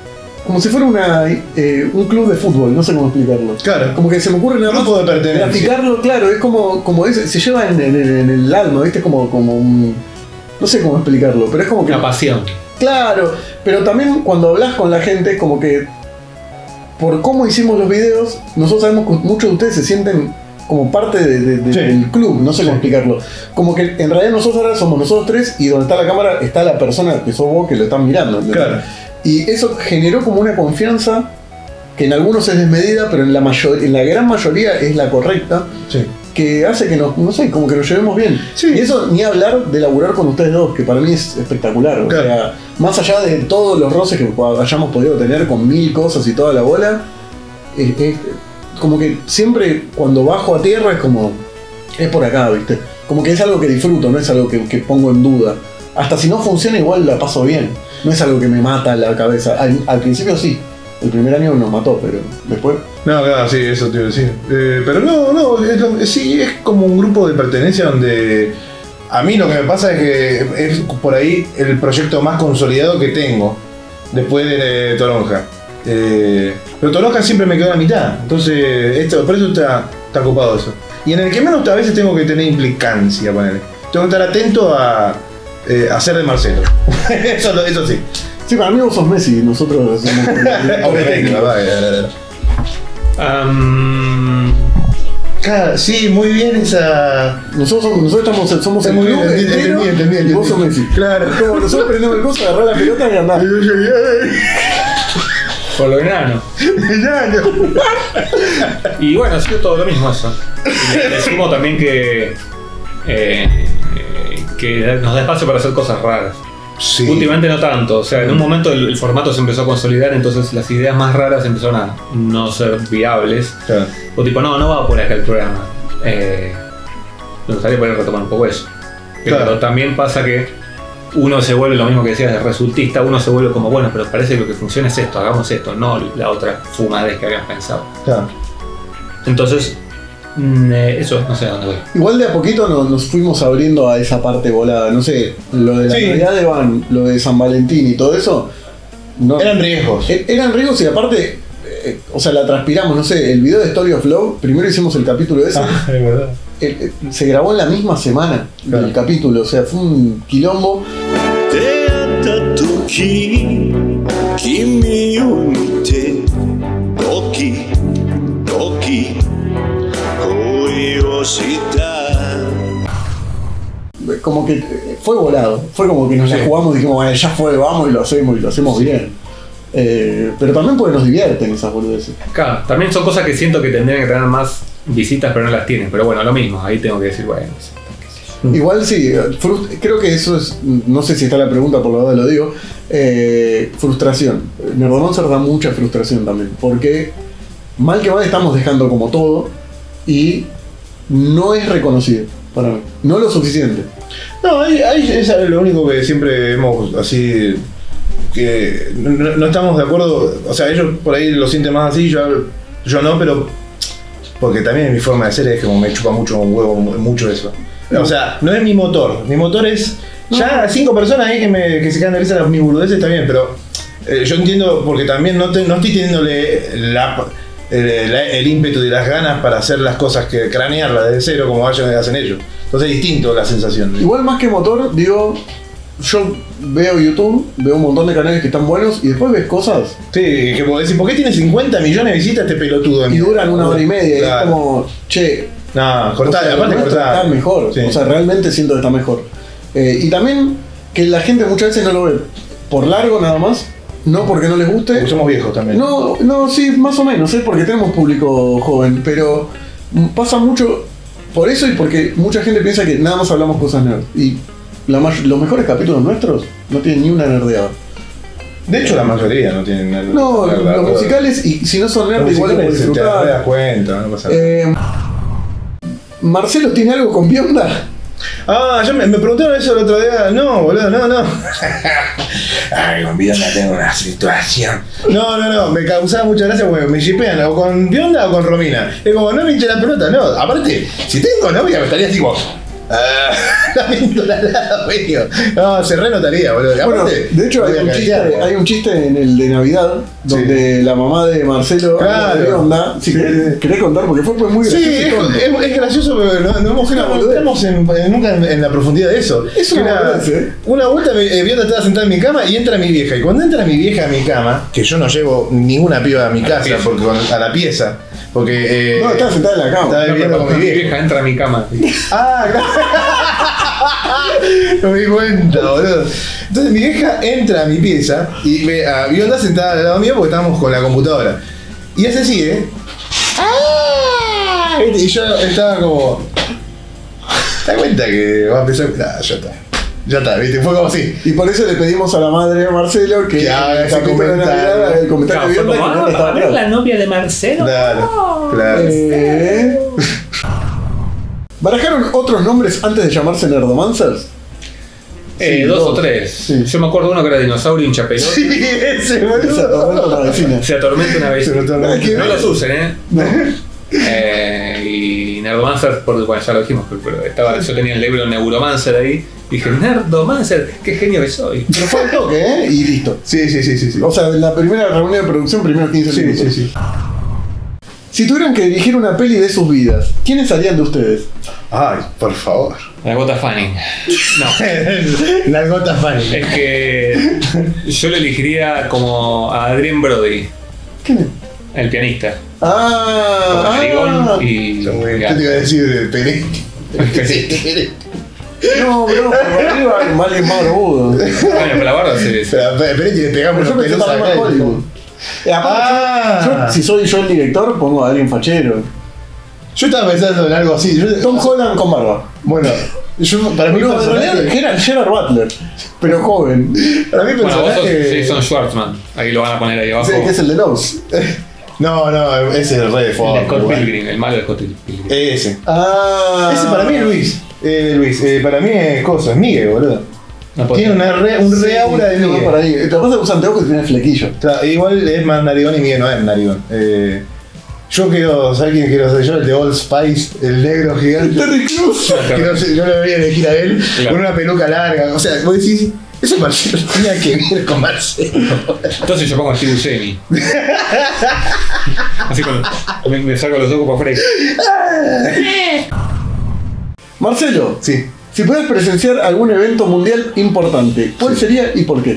un club de fútbol, no sé cómo explicarlo. Claro. Como que se me ocurre nada más grupo de pertenencia. graficarlo, claro, es como ese, se lleva en el alma, ¿viste? Como un. No sé cómo explicarlo, pero es como que. Una pasión. Claro, pero también cuando hablas con la gente, como que. Por cómo hicimos los videos, nosotros sabemos que muchos de ustedes se sienten como parte del club, no sé cómo explicarlo. Como que en realidad nosotros ahora somos nosotros tres y donde está la cámara está la persona que sos vos que lo están mirando. ¿entendés? Claro. Y eso generó como una confianza que en algunos es desmedida, pero en la gran mayoría es la correcta, Sí. que hace que nos llevemos bien. Sí. Y eso ni hablar de laburar con ustedes dos, que para mí es espectacular. Claro. O sea, más allá de todos los roces que hayamos podido tener con 1000 cosas y toda la bola, es como que siempre cuando bajo a tierra es por acá, ¿viste? Como que es algo que disfruto, no es algo que pongo en duda. Hasta si no funciona igual la paso bien. No es algo que me mata la cabeza. Al principio sí. El primer año nos mató, pero después. No, claro, sí, eso te iba a decir. Pero no, sí, es como un grupo de pertenencia donde a mí lo que me pasa es que es por ahí el proyecto más consolidado que tengo después de Toronja. Pero Toronja siempre me quedó a la mitad, entonces por eso está copado eso. Y en el que menos a veces tengo que tener implicancia, ponele. Tengo que estar atento a hacer de Marcelo. eso sí. Sí, para mí vos sos Messi, nosotros somos. Claro, sí, muy bien esa. Nosotros somos el muy club bien, entendí. y vos sos Messi. Claro. Como nosotros prendemos el coso, agarrás la pelota y andás. Por lo enano. Y bueno, ha sido todo lo mismo eso. Y le sumo también que nos da espacio para hacer cosas raras. Sí. Últimamente no tanto, o sea, en un momento el formato se empezó a consolidar, entonces las ideas más raras empezaron a no ser viables. Claro. O tipo, no va por acá el programa. Me gustaría poder retomar un poco eso. Pero Claro. también pasa que uno se vuelve, lo mismo que decías, de resultista, uno se vuelve como, bueno, pero parece que lo que funciona es esto, hagamos esto, no la otra fumadez que habíamos pensado. Claro. Entonces, eso, no sé a dónde voy. Igual de a poquito nos fuimos abriendo a esa parte volada. No sé, lo de la Sí. Navidad de Van, lo de San Valentín y todo eso. No, Eran riesgos. Eran riesgos y aparte, o sea, la transpiramos. No sé, el video de Story of Love, primero hicimos el capítulo ese. Es verdad. Se grabó en la misma semana Claro. del capítulo, o sea, fue un quilombo. 出会った時君を見てドキドキ恋をした Como que fue volado, fue como que nos la jugamos y dijimos, bueno, ya fue, vamos y lo hacemos bien. Pero también porque nos divierten esas boludeces. Claro, también son cosas que siento que tendrían que tener más visitas, pero no las tienen. Pero bueno, lo mismo, ahí tengo que decir, bueno, no sé. Igual sí, creo que eso es, no sé si está la pregunta, por la verdad lo digo, frustración. Nerdomancer da mucha frustración también, porque mal que mal estamos dejando como todo y no es reconocido para mí, no lo suficiente. No, ahí es lo único que siempre hemos así. Que no estamos de acuerdo. O sea, ellos por ahí lo sienten más así, yo no, pero. Porque también mi forma de ser es como me chupa mucho un huevo, mucho eso. O sea, no es mi motor. Mi motor es. Ya 5 personas ahí que se quedan de risa a mis boludeces está bien, pero. Yo entiendo porque también no estoy teniéndole el ímpetu y las ganas para hacer las cosas que cranearlas desde cero como hacen ellos. Entonces es distinto la sensación. Igual más que motor, digo, yo veo YouTube, veo un montón de canales que están buenos y después ves cosas Sí, que podés decir, ¿por qué tiene 50 millones de visitas este pelotudo? y duran 1 hora y media y Claro. es como, che, No, cortá, o sea, aparte nuestro cortá. está mejor, Sí. o sea, realmente siento que está mejor. Y también que la gente muchas veces no lo ve por largo nada más, no porque no les guste. Porque somos viejos también. No, sí, más o menos, porque tenemos público joven, pero pasa mucho por eso y porque mucha gente piensa que nada más hablamos cosas nerd. Y los mejores capítulos nuestros no tienen ni una nerdeada. De hecho, la mayoría no tienen nada. No, los musicales, y si no son nerd, Los igual lo puedes musicales te das disfrutar. cuenta, no pasa nada. Marcelo tiene algo con Bionda. Ah, yo me preguntaron eso el otro día. No, boludo, no. Ay, con Bionda tengo una situación. No, me causaba mucha gracia porque me shipean o con Bionda o con Romina. Es como, no me hinche la pelota, no. Aparte, si tengo novia me estaría así como. La viéndola al lado, medio. No, se renotaría, boludo. Bueno, Aparte, de hecho hay un chiste en el de Navidad donde la mamá de Marcelo Claro. de Bionda, si querés contar porque fue muy gracioso. Sí, y tonto. es gracioso, pero no estamos nunca en la profundidad de eso. Es una boludez, ¿eh? Una vuelta Bionda estaba sentada en mi cama y entra mi vieja. Y cuando entra mi vieja a mi cama, que yo no llevo ninguna piba a mi casa, porque a la pieza, porque. No, estaba sentada en la cama. Estaba viviendo con mi Mi vieja. vieja entra a mi cama. Ah, claro. No me di cuenta, boludo. Entonces mi vieja entra a mi pieza y ve a Bionda sentada al lado mío porque estábamos con la computadora. Y hace así, Y yo estaba como. ¿Te das cuenta que va a empezar? Nah, ya está, ¿viste? Fue como así. Y por eso le pedimos a la madre de Marcelo que haga ese capítulo de comentario. Navidad haga el comentario de Claro, Bionda que no estaba A ver, atrás. la novia de Marcelo. Claro. ¿Barajaron otros nombres antes de llamarse Nerdomancers? Sí, Dos o dos. tres. Sí. Yo me acuerdo uno que era dinosaurio hinchapelote. Sí, ese, Esa boludo. tormenta la vecina. Se atormenta una vez. Se atormenta. No los usen, No. Y Nerdomancer, bueno, ya lo dijimos, pero yo tenía el libro Neuromancer ahí. Dije, Nerdomancer, qué genio que soy. Pero fue al toque, Y listo. Sí. O sea, en la primera reunión de producción, primeros 15 minutos. Sí. Si tuvieran que dirigir una peli de sus vidas, ¿quiénes harían de ustedes? Ay, por favor. La gota Fanning. No. La gota Fanny. Es que yo lo elegiría como a Adrien Brody, ¿Quién es? el pianista. Con Ah, narigón y. ¿Qué te iba a decir de Pérez? no, bro, por arriba hay alguien más barbudo. Bueno, pero la barba se. Pero Pérez le pegamos Yo una pensé pelusa también acá. en Hollywood. Aparte, si soy yo el director, pongo a alguien fachero. Yo estaba pensando en algo así. Tom Holland con barba. Bueno, para mí No, en realidad Gerard Butler, pero joven. Para mí Bueno, vos sos personaje. Jason Schwartzman. Ahí lo van a poner ahí abajo. Sí, que es el de Nose. No, ese es el rey de El Ford. de Scott igual. Pilgrim, el malo de Scott Pilgrim. Ese. Ah. Ese para mí es Luis. Para mí es cosa, es Miguel, boludo. No puedo Tiene un re aura de No, Miguel. para ahí. Te pasa que usa anteojos y tiene flequillo. Claro, igual es más narigón y Miguel no es narigón. Yo quiero, ¿sabes quién quiero ser yo? El de Old Spice, el negro gigante. Terry Crews. Yo lo voy a elegir a él Claro. con una peluca larga. O sea, vos decís, eso Marcelo tenía que ver con Marcelo. Entonces yo pongo a Steve Buscemi. Así con. Me saco los ojos para afuera. Marcelo, Sí. si pudieras presenciar algún evento mundial importante, ¿cuál sería y por qué?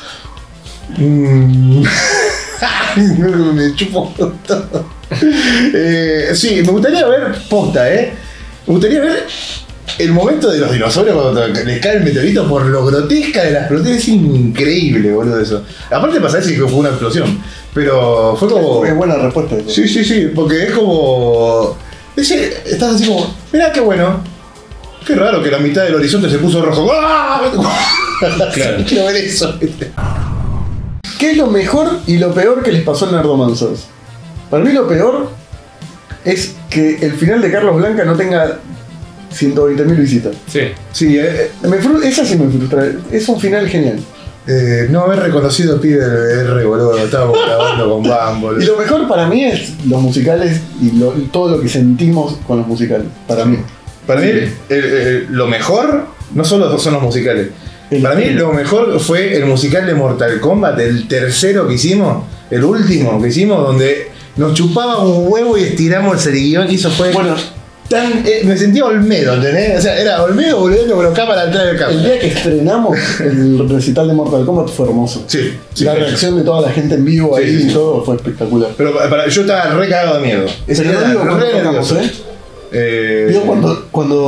Me chupo todo. Sí, me gustaría ver posta, Me gustaría ver el momento de los dinosaurios cuando les cae el meteorito por lo grotesca de la explosión. Es increíble, boludo, eso. Aparte pasa eso que fue una explosión. Pero fue como. Es buena respuesta. Eso. Sí, porque es como. Estás así como. Mirá qué bueno. Qué raro que la mitad del horizonte se puso rojo. ¡Ah! Claro. Quiero ver eso. ¿Qué es lo mejor y lo peor que les pasó en Nerdomancers? Para mí lo peor es que el final de Carlos Blanca no tenga 120.000 visitas. Sí. Sí, Esa sí me frustra. Es un final genial. no haber reconocido pibe del BR, boludo. Estábamos grabando con Bumble. Y lo mejor para mí es los musicales y todo lo que sentimos con los musicales. Para mí. Para mí, lo mejor no solo son los musicales. Para mí, lo mejor fue el musical de Mortal Kombat, el tercero que hicimos, el último que hicimos, donde nos chupaba un huevo y estiramos el guión. Y eso fue. Bueno, me sentía Olmedo, ¿entendés? O sea, era Olmedo volviendo con los cámaras atrás del el cámara. día que estrenamos el recital de Mortal Kombat fue hermoso. Sí, La reacción de toda la gente en vivo ahí y todo fue espectacular. Pero yo estaba re cagado de miedo. Pero día no digo era cuando re tocamos, nervioso. Digo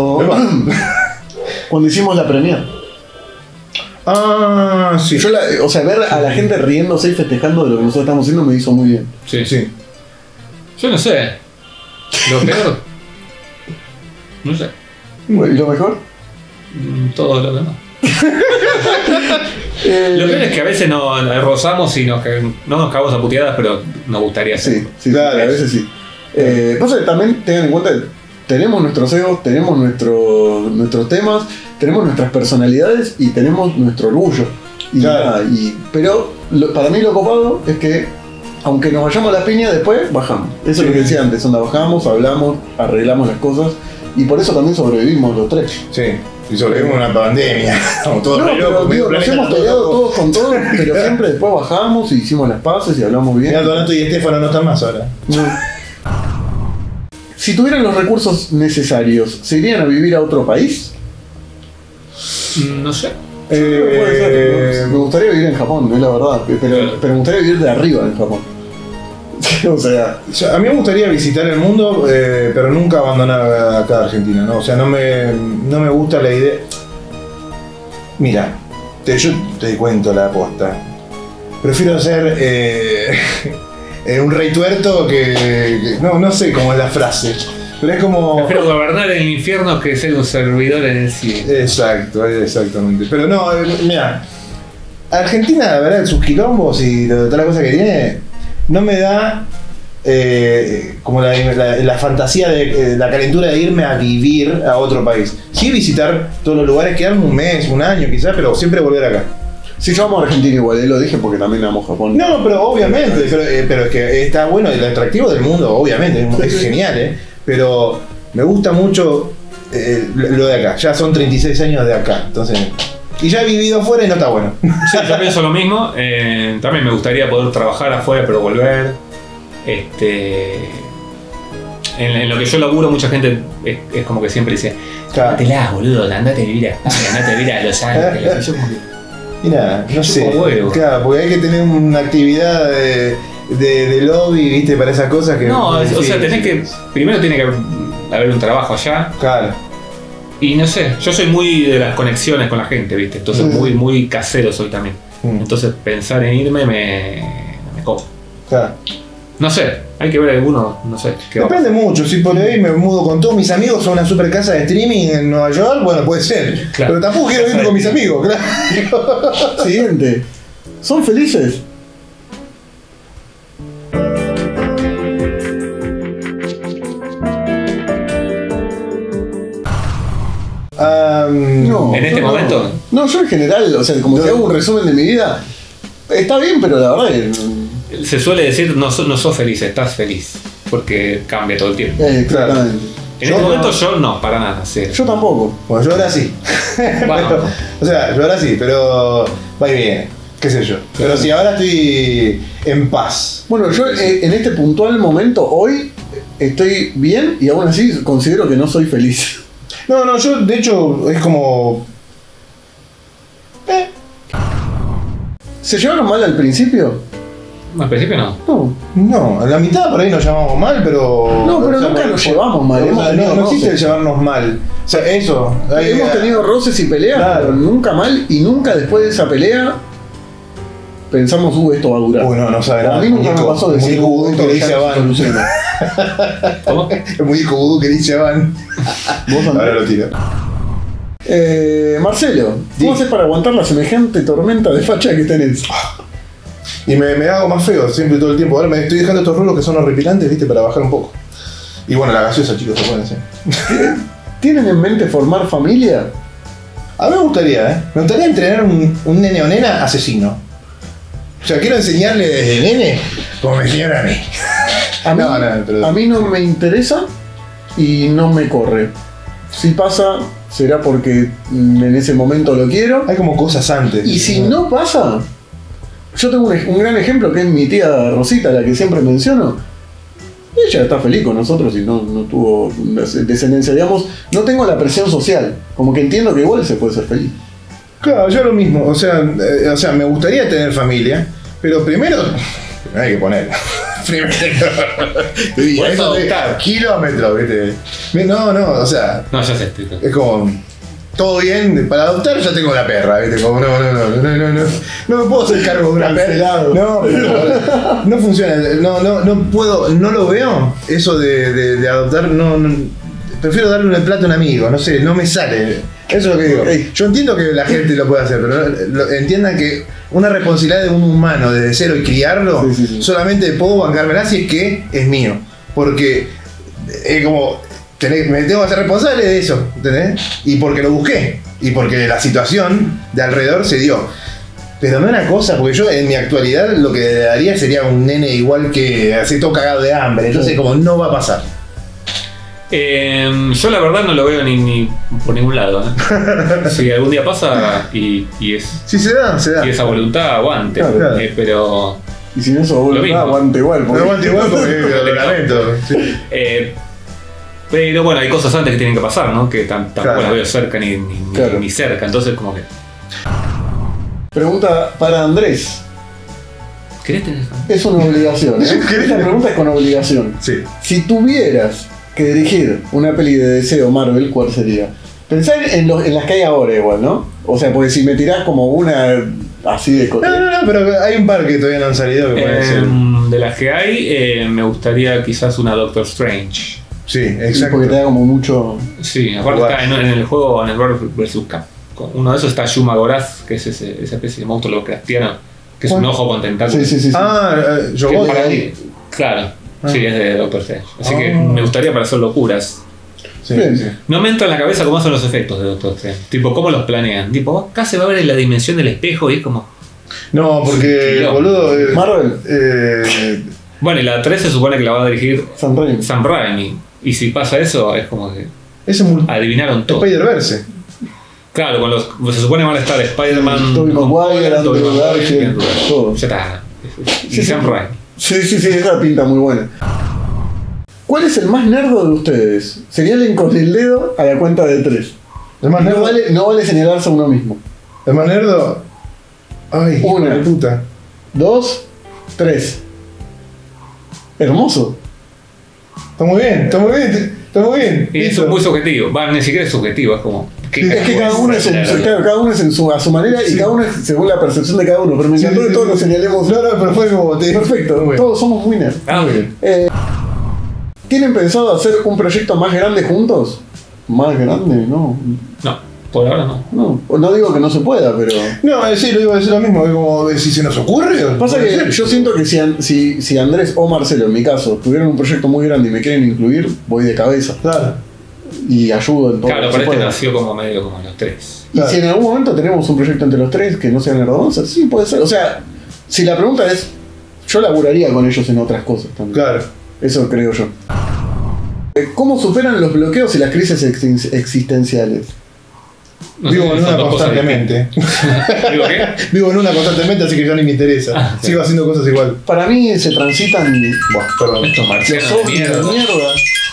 cuando hicimos la premiere. Ah, sí. O sea, ver a la gente riéndose y festejando de lo que nosotros estamos haciendo me hizo muy bien. Sí. Sí. Yo no sé. Lo peor. No sé. ¿Y lo mejor? Todo lo demás. Lo peor es que a veces nos rozamos y no nos cagamos a puteadas, pero nos gustaría hacerlo. Sí, Claro. a veces sí. Pasa que también tengan en cuenta tenemos nuestros egos, tenemos nuestros temas, tenemos nuestras personalidades y tenemos nuestro orgullo. Y Claro. nada, pero para mí lo copado es que, aunque nos vayamos a la piña, después bajamos. Eso es lo que decía antes, onda, bajamos, hablamos, arreglamos las cosas y por eso también sobrevivimos los tres. Sí, y sobrevivimos a una pandemia. Estamos todos No, re pero locos, digo, medio nos planeta hemos todo peleado loco. todos con todos, pero siempre después bajamos y hicimos las paces y hablamos bien. Mira, Donato y Estefano no están más ahora. Si tuvieran los recursos necesarios, ¿se irían a vivir a otro país? No sé. Puede ser, me gustaría vivir en Japón, es la verdad, pero me gustaría vivir de arriba en Japón. O sea, A mí me gustaría visitar el mundo, pero nunca abandonar acá Argentina, ¿no? O sea, no me gusta la idea. Mira, yo te cuento la aposta. Prefiero ser un rey tuerto que no sé cómo es la frase, pero es como... Prefiero gobernar en el infierno que ser un servidor en el cielo. Exacto, exactamente. Pero no, mira, Argentina, la verdad, sus quilombos y toda la cosa que tiene, no me da como la fantasía de la calentura de irme a vivir a otro país. Sí visitar todos los lugares, quedarme un mes, un año quizás, pero siempre volver acá. si yo amo a Argentina igual, lo dije porque también amo Japón. No, pero obviamente, pero es que está bueno, el atractivo del mundo, obviamente, es genial, pero me gusta mucho lo de acá. Ya son 36 años de acá, entonces... Y ya he vivido afuera y no está bueno. Sí, yo pienso lo mismo. También me gustaría poder trabajar afuera, pero volver. En lo que yo laburo, mucha gente es como que siempre dice: Claro. Andátela, boludo, andate a vivir a España, andate a vivir a Los Ángeles. Y yo como que, Mira, no sé. Chupa huevo. Claro, porque hay que tener una actividad de lobby, ¿viste? Para esas cosas que. no, o sí, sea, tenés que. Primero tiene que haber un trabajo allá. Claro. Y no sé, yo soy muy de las conexiones con la gente, ¿viste? Entonces, muy casero soy también. Entonces, pensar en irme me copa. Claro. No sé, hay que ver alguno, no sé. qué va a Depende mucho, si por ahí me mudo con todos mis amigos a una super casa de streaming en Nueva York, bueno, puede ser. Claro. Pero tampoco quiero vivir con mis amigos, claro. Siguiente. ¿Son felices? No. ¿En este yo no. momento? No, yo en general, o sea, como si hago un resumen de mi vida, está bien, pero la verdad es... Se suele decir, no sos feliz, estás feliz. Porque cambia todo el tiempo. Exactamente. En este momento yo no, para nada. Sí. Yo tampoco. Bueno, yo ahora sí. Bueno. Pero, o sea, yo ahora sí, pero va y viene, qué sé yo. Pero sí, ahora estoy en paz. Bueno, yo en este puntual momento, hoy, estoy bien y aún así considero que no soy feliz. No, yo de hecho es como... ¿Se llevaron mal al principio? Al principio no. No. No, a la mitad por ahí nos llamamos mal, pero... No, pero o sea, nunca nos llevamos mal, o hemos sea, tenido no existe el roces. llevarnos mal. O sea, eso. ahí- Hemos tenido roces y peleas, Claro. pero nunca mal y nunca después de esa pelea pensamos, esto va a durar. Uy, no sabe nada. A mí nunca me Muñeco- pasó de decir, muñeco vudú esto que le ya dice a se Van. soluciona. ¿Cómo? El muñeco vudú que dice Van. ¿Vos, Andrés? Ahora lo tiro. Marcelo, Sí. ¿cómo haces para aguantar la semejante tormenta de facha que tenés? Y me hago más feo siempre todo el tiempo. Ahora me estoy dejando estos rulos que son horripilantes, viste, para bajar un poco. Y bueno, la gaseosa, chicos, se pueden hacer. ¿Tienen en mente formar familia? A mí me gustaría, Me gustaría entrenar un nene o nena asesino. O sea, quiero enseñarle desde nene como me enseñaron a mí. A mí, pero- a mí no me interesa y no me corre. Si pasa, será porque en ese momento lo quiero. Hay como cosas antes. Y si no pasa, yo tengo un gran ejemplo que es mi tía Rosita, la que siempre menciono. Ella está feliz con nosotros y no tuvo descendencia, digamos. No tengo la presión social, como que entiendo que igual se puede ser feliz. Claro, yo lo mismo. O sea, me gustaría tener familia, pero primero hay que poner. Primero. Y Podés eso de adoptar. kilómetros, ¿viste? No, o sea, No, ya sé. es como. Todo bien, para adoptar ya tengo la perra, ¿viste? Como no me puedo hacer cargo de una perra. Cancelado. No, pero no funciona, no puedo, no lo veo, eso de adoptar, prefiero darle un plato a un amigo, no sé, no me sale. Eso es lo que digo. Ok. Yo entiendo que la gente lo puede hacer, pero entiendan que una responsabilidad de un humano desde cero y criarlo, Sí. solamente puedo bancármela si es que es mío. Porque es como me tengo que hacer responsable de eso, ¿entendés? Y porque lo busqué, y porque la situación de alrededor se dio. Pero no una cosa, porque yo en mi actualidad lo que le daría sería un nene igual que así todo cagado de hambre, entonces como no va a pasar. Yo la verdad no lo veo ni por ningún lado. Si algún día pasa y es. Sí, se da. Y esa voluntad aguante. Claro. Pero. Y si no sos voluntad, aguante igual. No aguante igual porque lo lamento. Sí. Pero bueno, hay cosas antes que tienen que pasar, ¿no? Que tampoco las veo cerca ni cerca. Entonces, como que. Pregunta para Andrés. ¿Querés tener? Es una obligación, ¿eh? Esta pregunta es con obligación. Sí. Si tuvieras que dirigir una peli de deseo Marvel, ¿cuál sería? Pensá en las que hay ahora igual, ¿no? O sea, porque si me tirás como una así de No, pero hay un par que todavía no han salido que pueden ser. De las que hay, me gustaría quizás una Doctor Strange. Sí, exacto. Porque te da como mucho... Sí, aparte está en el juego, en el Marvel vs. Capcom. Uno de esos está Shuma Gorath, que es esa especie de monstruo Lovecraftiano, que es un ojo con tentáculos. Sí. Yo Que voy para ahí. mí, claro, sí, es de Doctor Strange. Así que me gustaría para hacer locuras. Sí. No me entra en la cabeza cómo son los efectos de Doctor Strange. Tipo, cómo los planean. Tipo, acá se va a ver en la dimensión del espejo y es como. No, porque, No. boludo. Marvel. Bueno, y la 3 se supone que la va a dirigir Sam Raimi. Y si pasa eso, es como que Es un adivinaron todo. Spider-Verse. Claro, se supone que van a estar Spider-Man, Tobey Maguire, Andrew Garfield, Andrew Garfield. todo. Ya está. Sí, Y Sam Raimi. Sí, esa pinta muy buena. ¿Cuál es el más nerdo de ustedes? Señalen con el dedo a la cuenta de 3. El más nerdo. No vale señalarse a uno mismo. El más nerdo. Ay, Una. hijo de puta. 2, 3. Hermoso. Está muy bien. Y eso es muy subjetivo. Va, ni siquiera es subjetivo, es como. Es que cada uno es a su manera y cada uno es según la percepción de cada uno. Pero me encantó que todos lo señalemos. No, pero fue como. Perfecto, Muy bien. todos somos muy nerds. Muy bien. ¿Tienen pensado hacer un proyecto más grande juntos? ¿Más grande? No. No, por ahora no. No digo que no se pueda, pero... No, sí, lo iba a decir lo mismo. Es como si se nos ocurre. Pasa puede que ser. yo siento que si Andrés o Marcelo, en mi caso, tuvieran un proyecto muy grande y me quieren incluir, voy de cabeza. Claro. Y ayudo en todo. Claro, lo que pero se pueda. nació como medio como los 3. Y si en algún momento tenemos un proyecto entre los 3 que no sea nerdosa, sí puede ser. O sea, si la pregunta es, yo laburaría con ellos en otras cosas también. Claro. Eso creo yo. ¿Cómo superan los bloqueos y las crisis existenciales? No sé Vivo si en son una dos cosas constantemente. ¿Digo qué? Vivo en una constantemente, así que ya ni me interesa. Sigo haciendo cosas igual. Para mí se transitan Buah, perdón. Estos los marcianos de ovnis de mierda. mierda.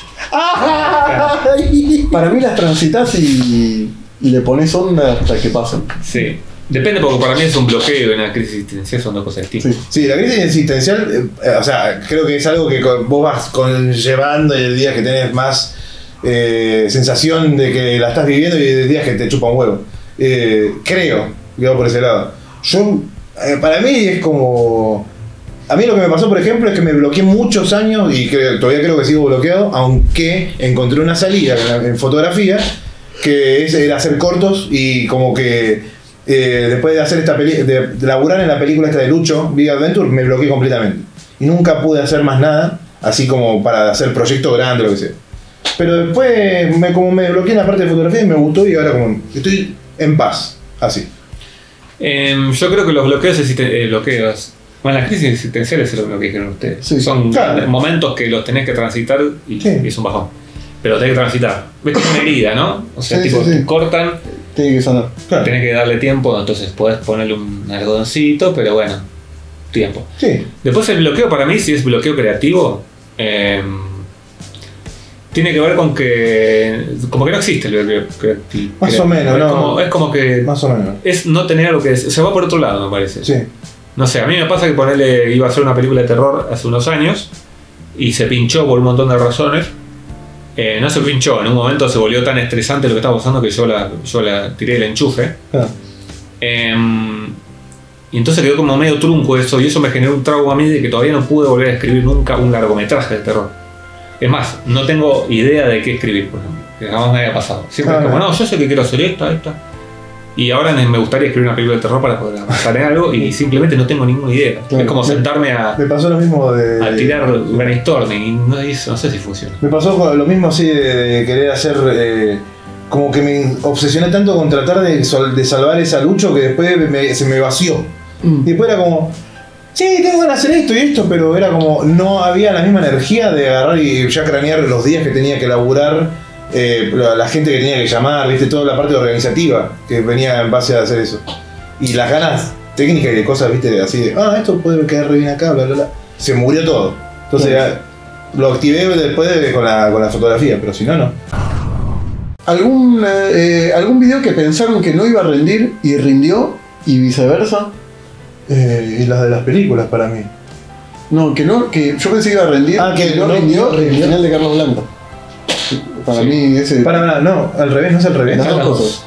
Para mí las transitas y le pones onda hasta que pasen. Sí. Depende porque para mí es un bloqueo y una crisis existencial son dos cosas distintas. Sí. Sí, la crisis existencial, o sea, creo que es algo que vos vas conllevando y el día que tenés más sensación de que la estás viviendo y el día que te chupa un huevo. Creo que va por ese lado. Yo, para mí es como... A mí lo que me pasó, por ejemplo, es que me bloqueé muchos años y todavía creo que sigo bloqueado, aunque encontré una salida en fotografía que era hacer cortos y como que después de hacer esta de laburar en la película esta de Lucho, Big Adventure, me bloqueé completamente. Y nunca pude hacer más nada, así como para hacer proyectos grandes o lo que sea. Pero después, como me bloqueé en la parte de fotografía y me gustó y ahora como estoy en paz, así. Yo creo que los bloqueos, bueno, las crisis existenciales es lo que dijeron ustedes. Sí, son claro. momentos que los tenés que transitar y Sí. es un bajón. Pero tenés que transitar. Ves como una herida, ¿no? O sea, Sí, tipo, sí, sí. te cortan, Tiene que sanar. Claro. tenés que darle tiempo, entonces podés ponerle un algodoncito, pero bueno, tiempo. Sí. Después el bloqueo para mí, si es bloqueo creativo, tiene que ver con que como que no existe el bloqueo creativo. Más o menos, ¿no? Es como que Más o menos. es no tener algo que se va por otro lado, me parece. Sí. No sé, a mí me pasa que iba a hacer una película de terror hace unos años y se pinchó por un montón de razones. No se pinchó, en un momento se volvió tan estresante lo que estaba pasando que yo la tiré el enchufe. Ah. Y entonces quedó como medio trunco eso y eso me generó un trauma a mí de que todavía no pude volver a escribir nunca un largometraje de terror. Es más, no tengo idea de qué escribir, por ejemplo, que jamás me había pasado. Siempre es como, no, yo sé que quiero hacer esta. Y ahora me gustaría escribir una película de terror para poder avanzar en algo y simplemente no tengo ninguna idea. Claro. Es como sentarme a Me pasó lo mismo a tirar brainstorming y no sé si funciona. Me pasó con lo mismo así de querer hacer. Como que me obsesioné tanto con tratar de salvar esa lucha que después se me vació. Y después era como. Sí, tengo ganas de hacer esto y esto, pero era como. No había la misma energía de agarrar y ya cranear los días que tenía que laburar. La gente que tenía que llamar, viste, toda la parte organizativa que venía en base a hacer eso. Y las ganas técnicas y de cosas, viste, así de, esto puede quedar re bien acá, bla, bla, bla. Se murió todo. Entonces lo activé después con la fotografía, pero si no, no. ¿Algún video que pensaron que no iba a rendir y rindió y viceversa? Y las de las películas para mí. No, que yo pensé que iba a rendir que no rindió el final de Carlos Blanco. Para mí ese... no, al revés, no es al revés. Las dos cosas.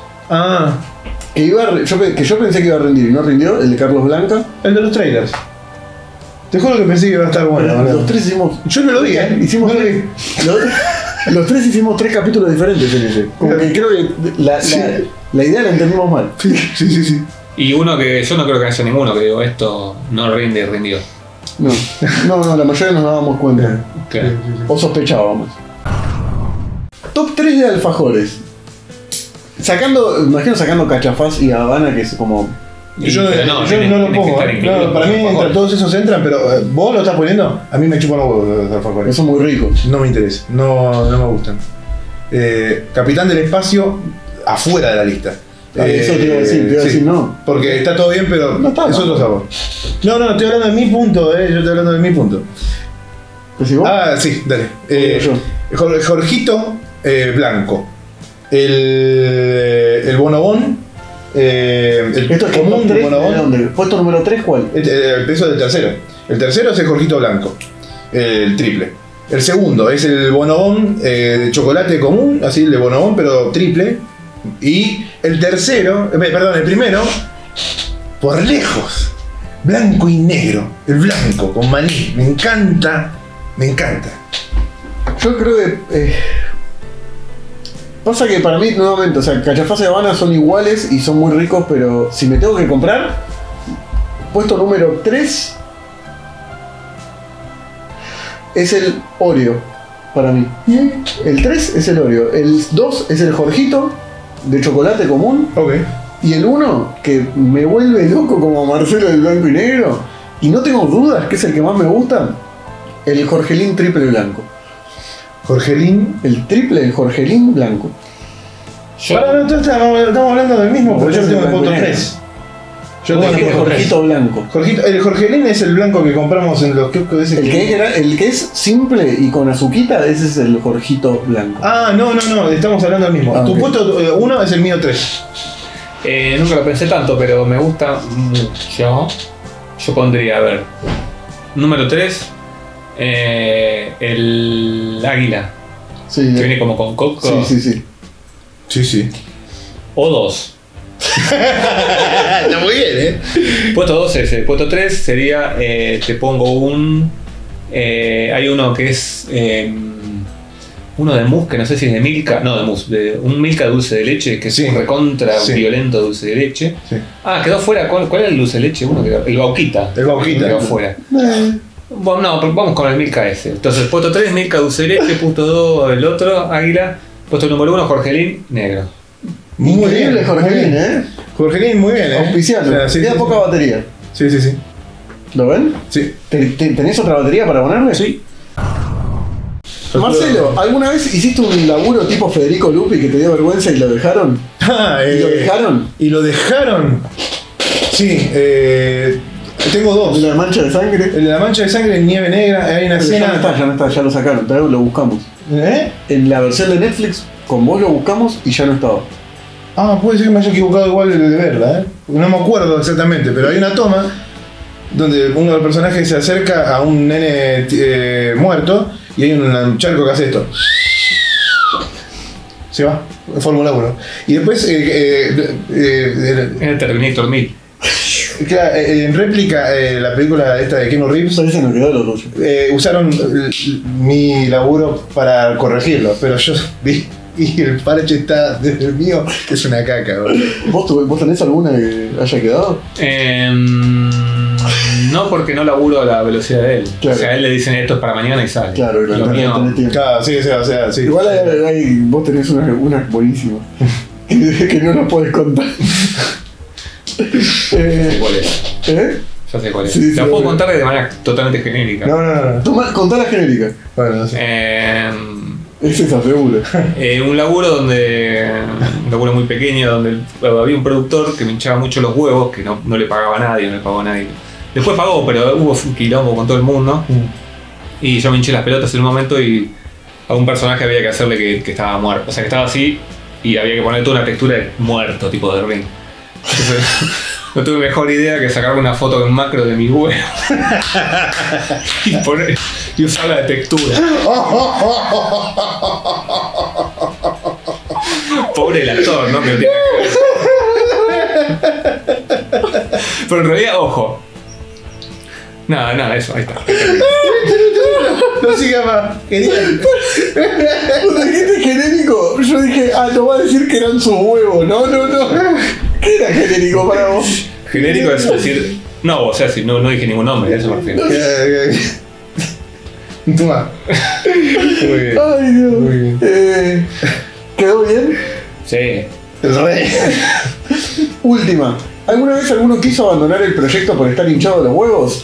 Que yo pensé que iba a rendir y no rindió, el de Carlos Blanca. el de los trailers. Te juro que pensé que iba a estar bueno. Los tres hicimos... Yo no lo vi, Hicimos no lo tres, los tres hicimos 3 capítulos diferentes en ese. Como que creo que la idea la entendimos mal. Sí. Y uno que yo no creo que haya ninguno que digo esto no rinde y rindió. No, la mayoría nos dábamos cuenta. Claro. O sospechábamos. Top 3 de alfajores. Imagino sacando Cachafaz y Habana, que es como... Yo no lo pongo. Para mí entre todos esos entran, pero vos lo estás poniendo, a mí me chupan los huevos los alfajores. Son muy ricos. No me interesa, no me gustan. Capitán del Espacio, afuera de la lista. Eso te iba a decir, no. Porque está todo bien, pero no está, es otro sabor. No, estoy hablando de mi punto, yo estoy hablando de mi punto. ¿Pues vos? Sí, dale. Jorgito Blanco. El bonobón. Esto es común, bonobón. ¿Puesto número 3 cuál? El peso del tercero. El tercero es el Jorgito Blanco. El triple. El segundo es el bonobón de chocolate común, así el de bonobón, pero triple. Y el tercero, el primero, por lejos, blanco y negro. El blanco con maní. Me encanta. Yo creo que... pasa que para mí, nuevamente, o sea, Cachafaz y Habana son iguales y son muy ricos, pero si me tengo que comprar, puesto número 3 es el Oreo, para mí. El 3 es el Oreo, el 2 es el Jorgito, de chocolate común. Y el 1, que me vuelve loco como Marcelo del blanco y negro, y no tengo dudas que es el que más me gusta, el Jorgelín triple blanco. Jorgelín. El triple del Jorgelín blanco. Estamos hablando del mismo, porque yo tengo el punto 3. Yo tengo el Jorgito blanco. El Jorgelín es el blanco que compramos en los kioscos de ese. El que es simple y con azuquita, ese es el Jorgito blanco. No, estamos hablando del mismo. Tu puesto 1 es el mío 3. Nunca lo pensé tanto, pero me gusta mucho. Yo pondría, a ver, número 3, el águila. Sí, que viene como con coco. Sí. O 2. Está muy bien, Puesto 2 ese. Puesto 3 sería, te pongo un... hay uno que es... uno de mousse, que no sé si es de Milka. No, de mousse. Un Milka dulce de leche, que es un recontra violento dulce de leche. Sí. Quedó fuera. ¿Cuál era el dulce de leche? El Bauquita. El Bauquita. Quedó fuera. Bueno, no, vamos con el Milka ese. Entonces, puesto 3, Milka dulce de leche. Puesto 2, el otro, águila. Puesto número 1, Jorgelín, negro. Muy bien, Jorgelín, Jorgelín, muy bien, Auspiciado. Queda poca batería. Sí. ¿Lo ven? Sí. ¿Tenés otra batería para ponerle? Sí. Marcelo, ¿alguna vez hiciste un laburo tipo Federico Lupi que te dio vergüenza y lo dejaron? ¿Y lo dejaron? ¿Y lo dejaron? Sí, tengo 2. ¿El de la mancha de sangre? El de la mancha de sangre en nieve negra, hay una escena. Ya no está, ya lo sacaron, pero lo buscamos. En la versión de Netflix, con vos lo buscamos y ya no estaba. Puede ser que me haya equivocado igual de verla, No me acuerdo exactamente, pero hay una toma donde uno de los personajes se acerca a un nene muerto y hay un charco que hace esto. Se va, Fórmula 1. Y después... en el Terminator 1000. Claro, en réplica, la película esta de Keanu Reeves, parece que no quedó lo tuyo. Usaron mi laburo para corregirlo, pero yo vi y el parche está desde el mío, que es una caca, boludo. ¿Vos tenés alguna que haya quedado? No, porque no laburo a la velocidad de él. Claro. O sea, a él le dicen esto es para mañana y sale. Claro, Lo tenés mío- tiempo. Claro, sí, o sea, sí. Igual vos tenés una buenísima. que no nos podés contar. Ya sé cuál es. ¿Eh? Ya sé cuál es. Sí, sí, la puedo obvio. contar de manera totalmente genérica. No. Contá la genérica. Bueno, no sé. Es esa, seguro. Un laburo un laburo muy pequeño donde había un productor que me hinchaba mucho los huevos, que no le pagaba a nadie, no le pagó a nadie. Después pagó, pero hubo un quilombo con todo el mundo. Y yo me hinché las pelotas en un momento y a un personaje había que hacerle que estaba muerto. O sea, que estaba así y había que ponerle toda una textura de muerto, tipo de ring. Entonces, no tuve mejor idea que sacarme una foto en macro de mi huevo y usarla de textura. Pobre el actor, ¿no? Que no tiene que ver. Pero en realidad, ojo. Nada, eso, ahí está. No siga más. Genial. Cuando dijiste genérico, yo dije, no va a decir que eran sus huevos. No. ¿Qué era genérico para vos? Genérico es decir. No, o sea, si no dije ningún nombre, a eso me refiero. Toma. Muy bien. Ay, Dios. Muy bien. ¿Quedó bien? Sí. El rey. Última. ¿Alguna vez alguno quiso abandonar el proyecto por estar hinchado de los huevos?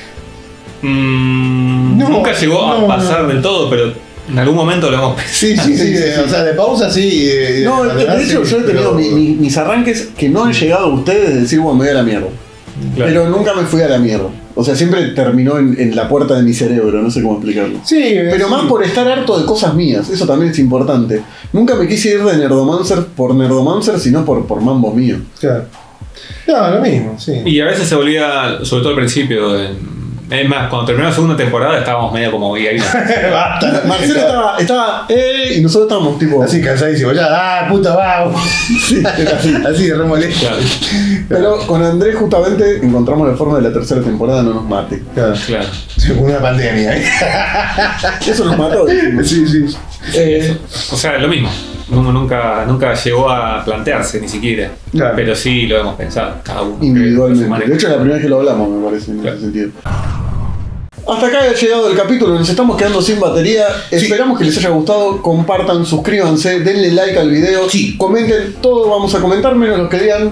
Nunca llegó a pasar del todo, pero en algún momento lo hemos pensado. Sí, o sea, de pausa sí. No, de hecho yo he tenido mis arranques que no han llegado a ustedes de decir, bueno, me voy a la mierda. Claro. Pero nunca me fui a la mierda. O sea, siempre terminó en la puerta de mi cerebro, no sé cómo explicarlo. Sí, Pero más por estar harto de cosas mías, eso también es importante. Nunca me quise ir de Nerdomancer por Nerdomancer, sino por mambo mío. Claro. No, lo mismo, sí. Y a veces se volvía, sobre todo al principio, es más, cuando terminó la segunda temporada estábamos medio como ahí. Basta. Marcelo estaba y nosotros estábamos tipo. Así cansadísimo, ya, puta, vamos. Sí, era así. Así, re molesto. Claro. Pero con Andrés justamente encontramos la forma de la tercera temporada no nos mate. Claro. Sí, una pandemia. Eso nos mató. dijimos. Sí. O sea, lo mismo. Nunca llegó a plantearse ni siquiera. Claro. Pero sí lo hemos pensado, cada uno. Individualmente. De hecho, es la primera vez que lo hablamos, me parece, en ese sentido. Hasta acá ha llegado el capítulo, nos estamos quedando sin batería. Esperamos que les haya gustado, compartan, suscríbanse, denle like al video, comenten, todo vamos a comentar, menos los que digan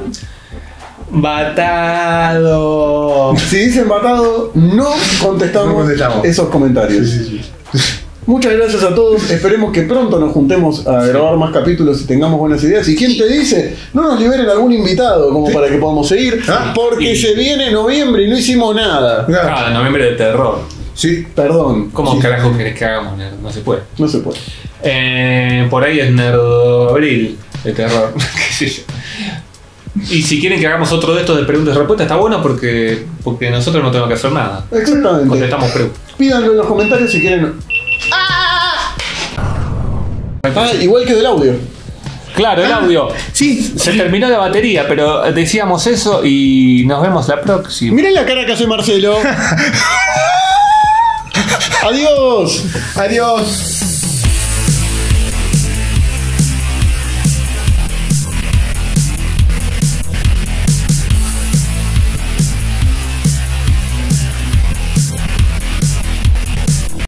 Batado. si dicen batado, no contestamos esos comentarios. Sí. Muchas gracias a todos, esperemos que pronto nos juntemos a grabar más capítulos y tengamos buenas ideas. Y quién te dice, no nos liberen algún invitado como para que podamos seguir, porque se viene noviembre y no hicimos nada. Noviembre de terror. Sí. Perdón. ¿Cómo carajo querés que hagamos, nerd? No se puede. No se puede. Por ahí es Nerdobril de terror. ¿Qué sé yo? Y si quieren que hagamos otro de estos de preguntas y respuestas, está bueno porque nosotros no tenemos que hacer nada. Exactamente. Contestamos preguntas. Pídanlo en los comentarios si quieren. Igual que del audio. Claro, el audio. Sí. Se terminó la batería, pero decíamos eso y nos vemos la próxima. Miren la cara que hace Marcelo. Adiós. Adiós.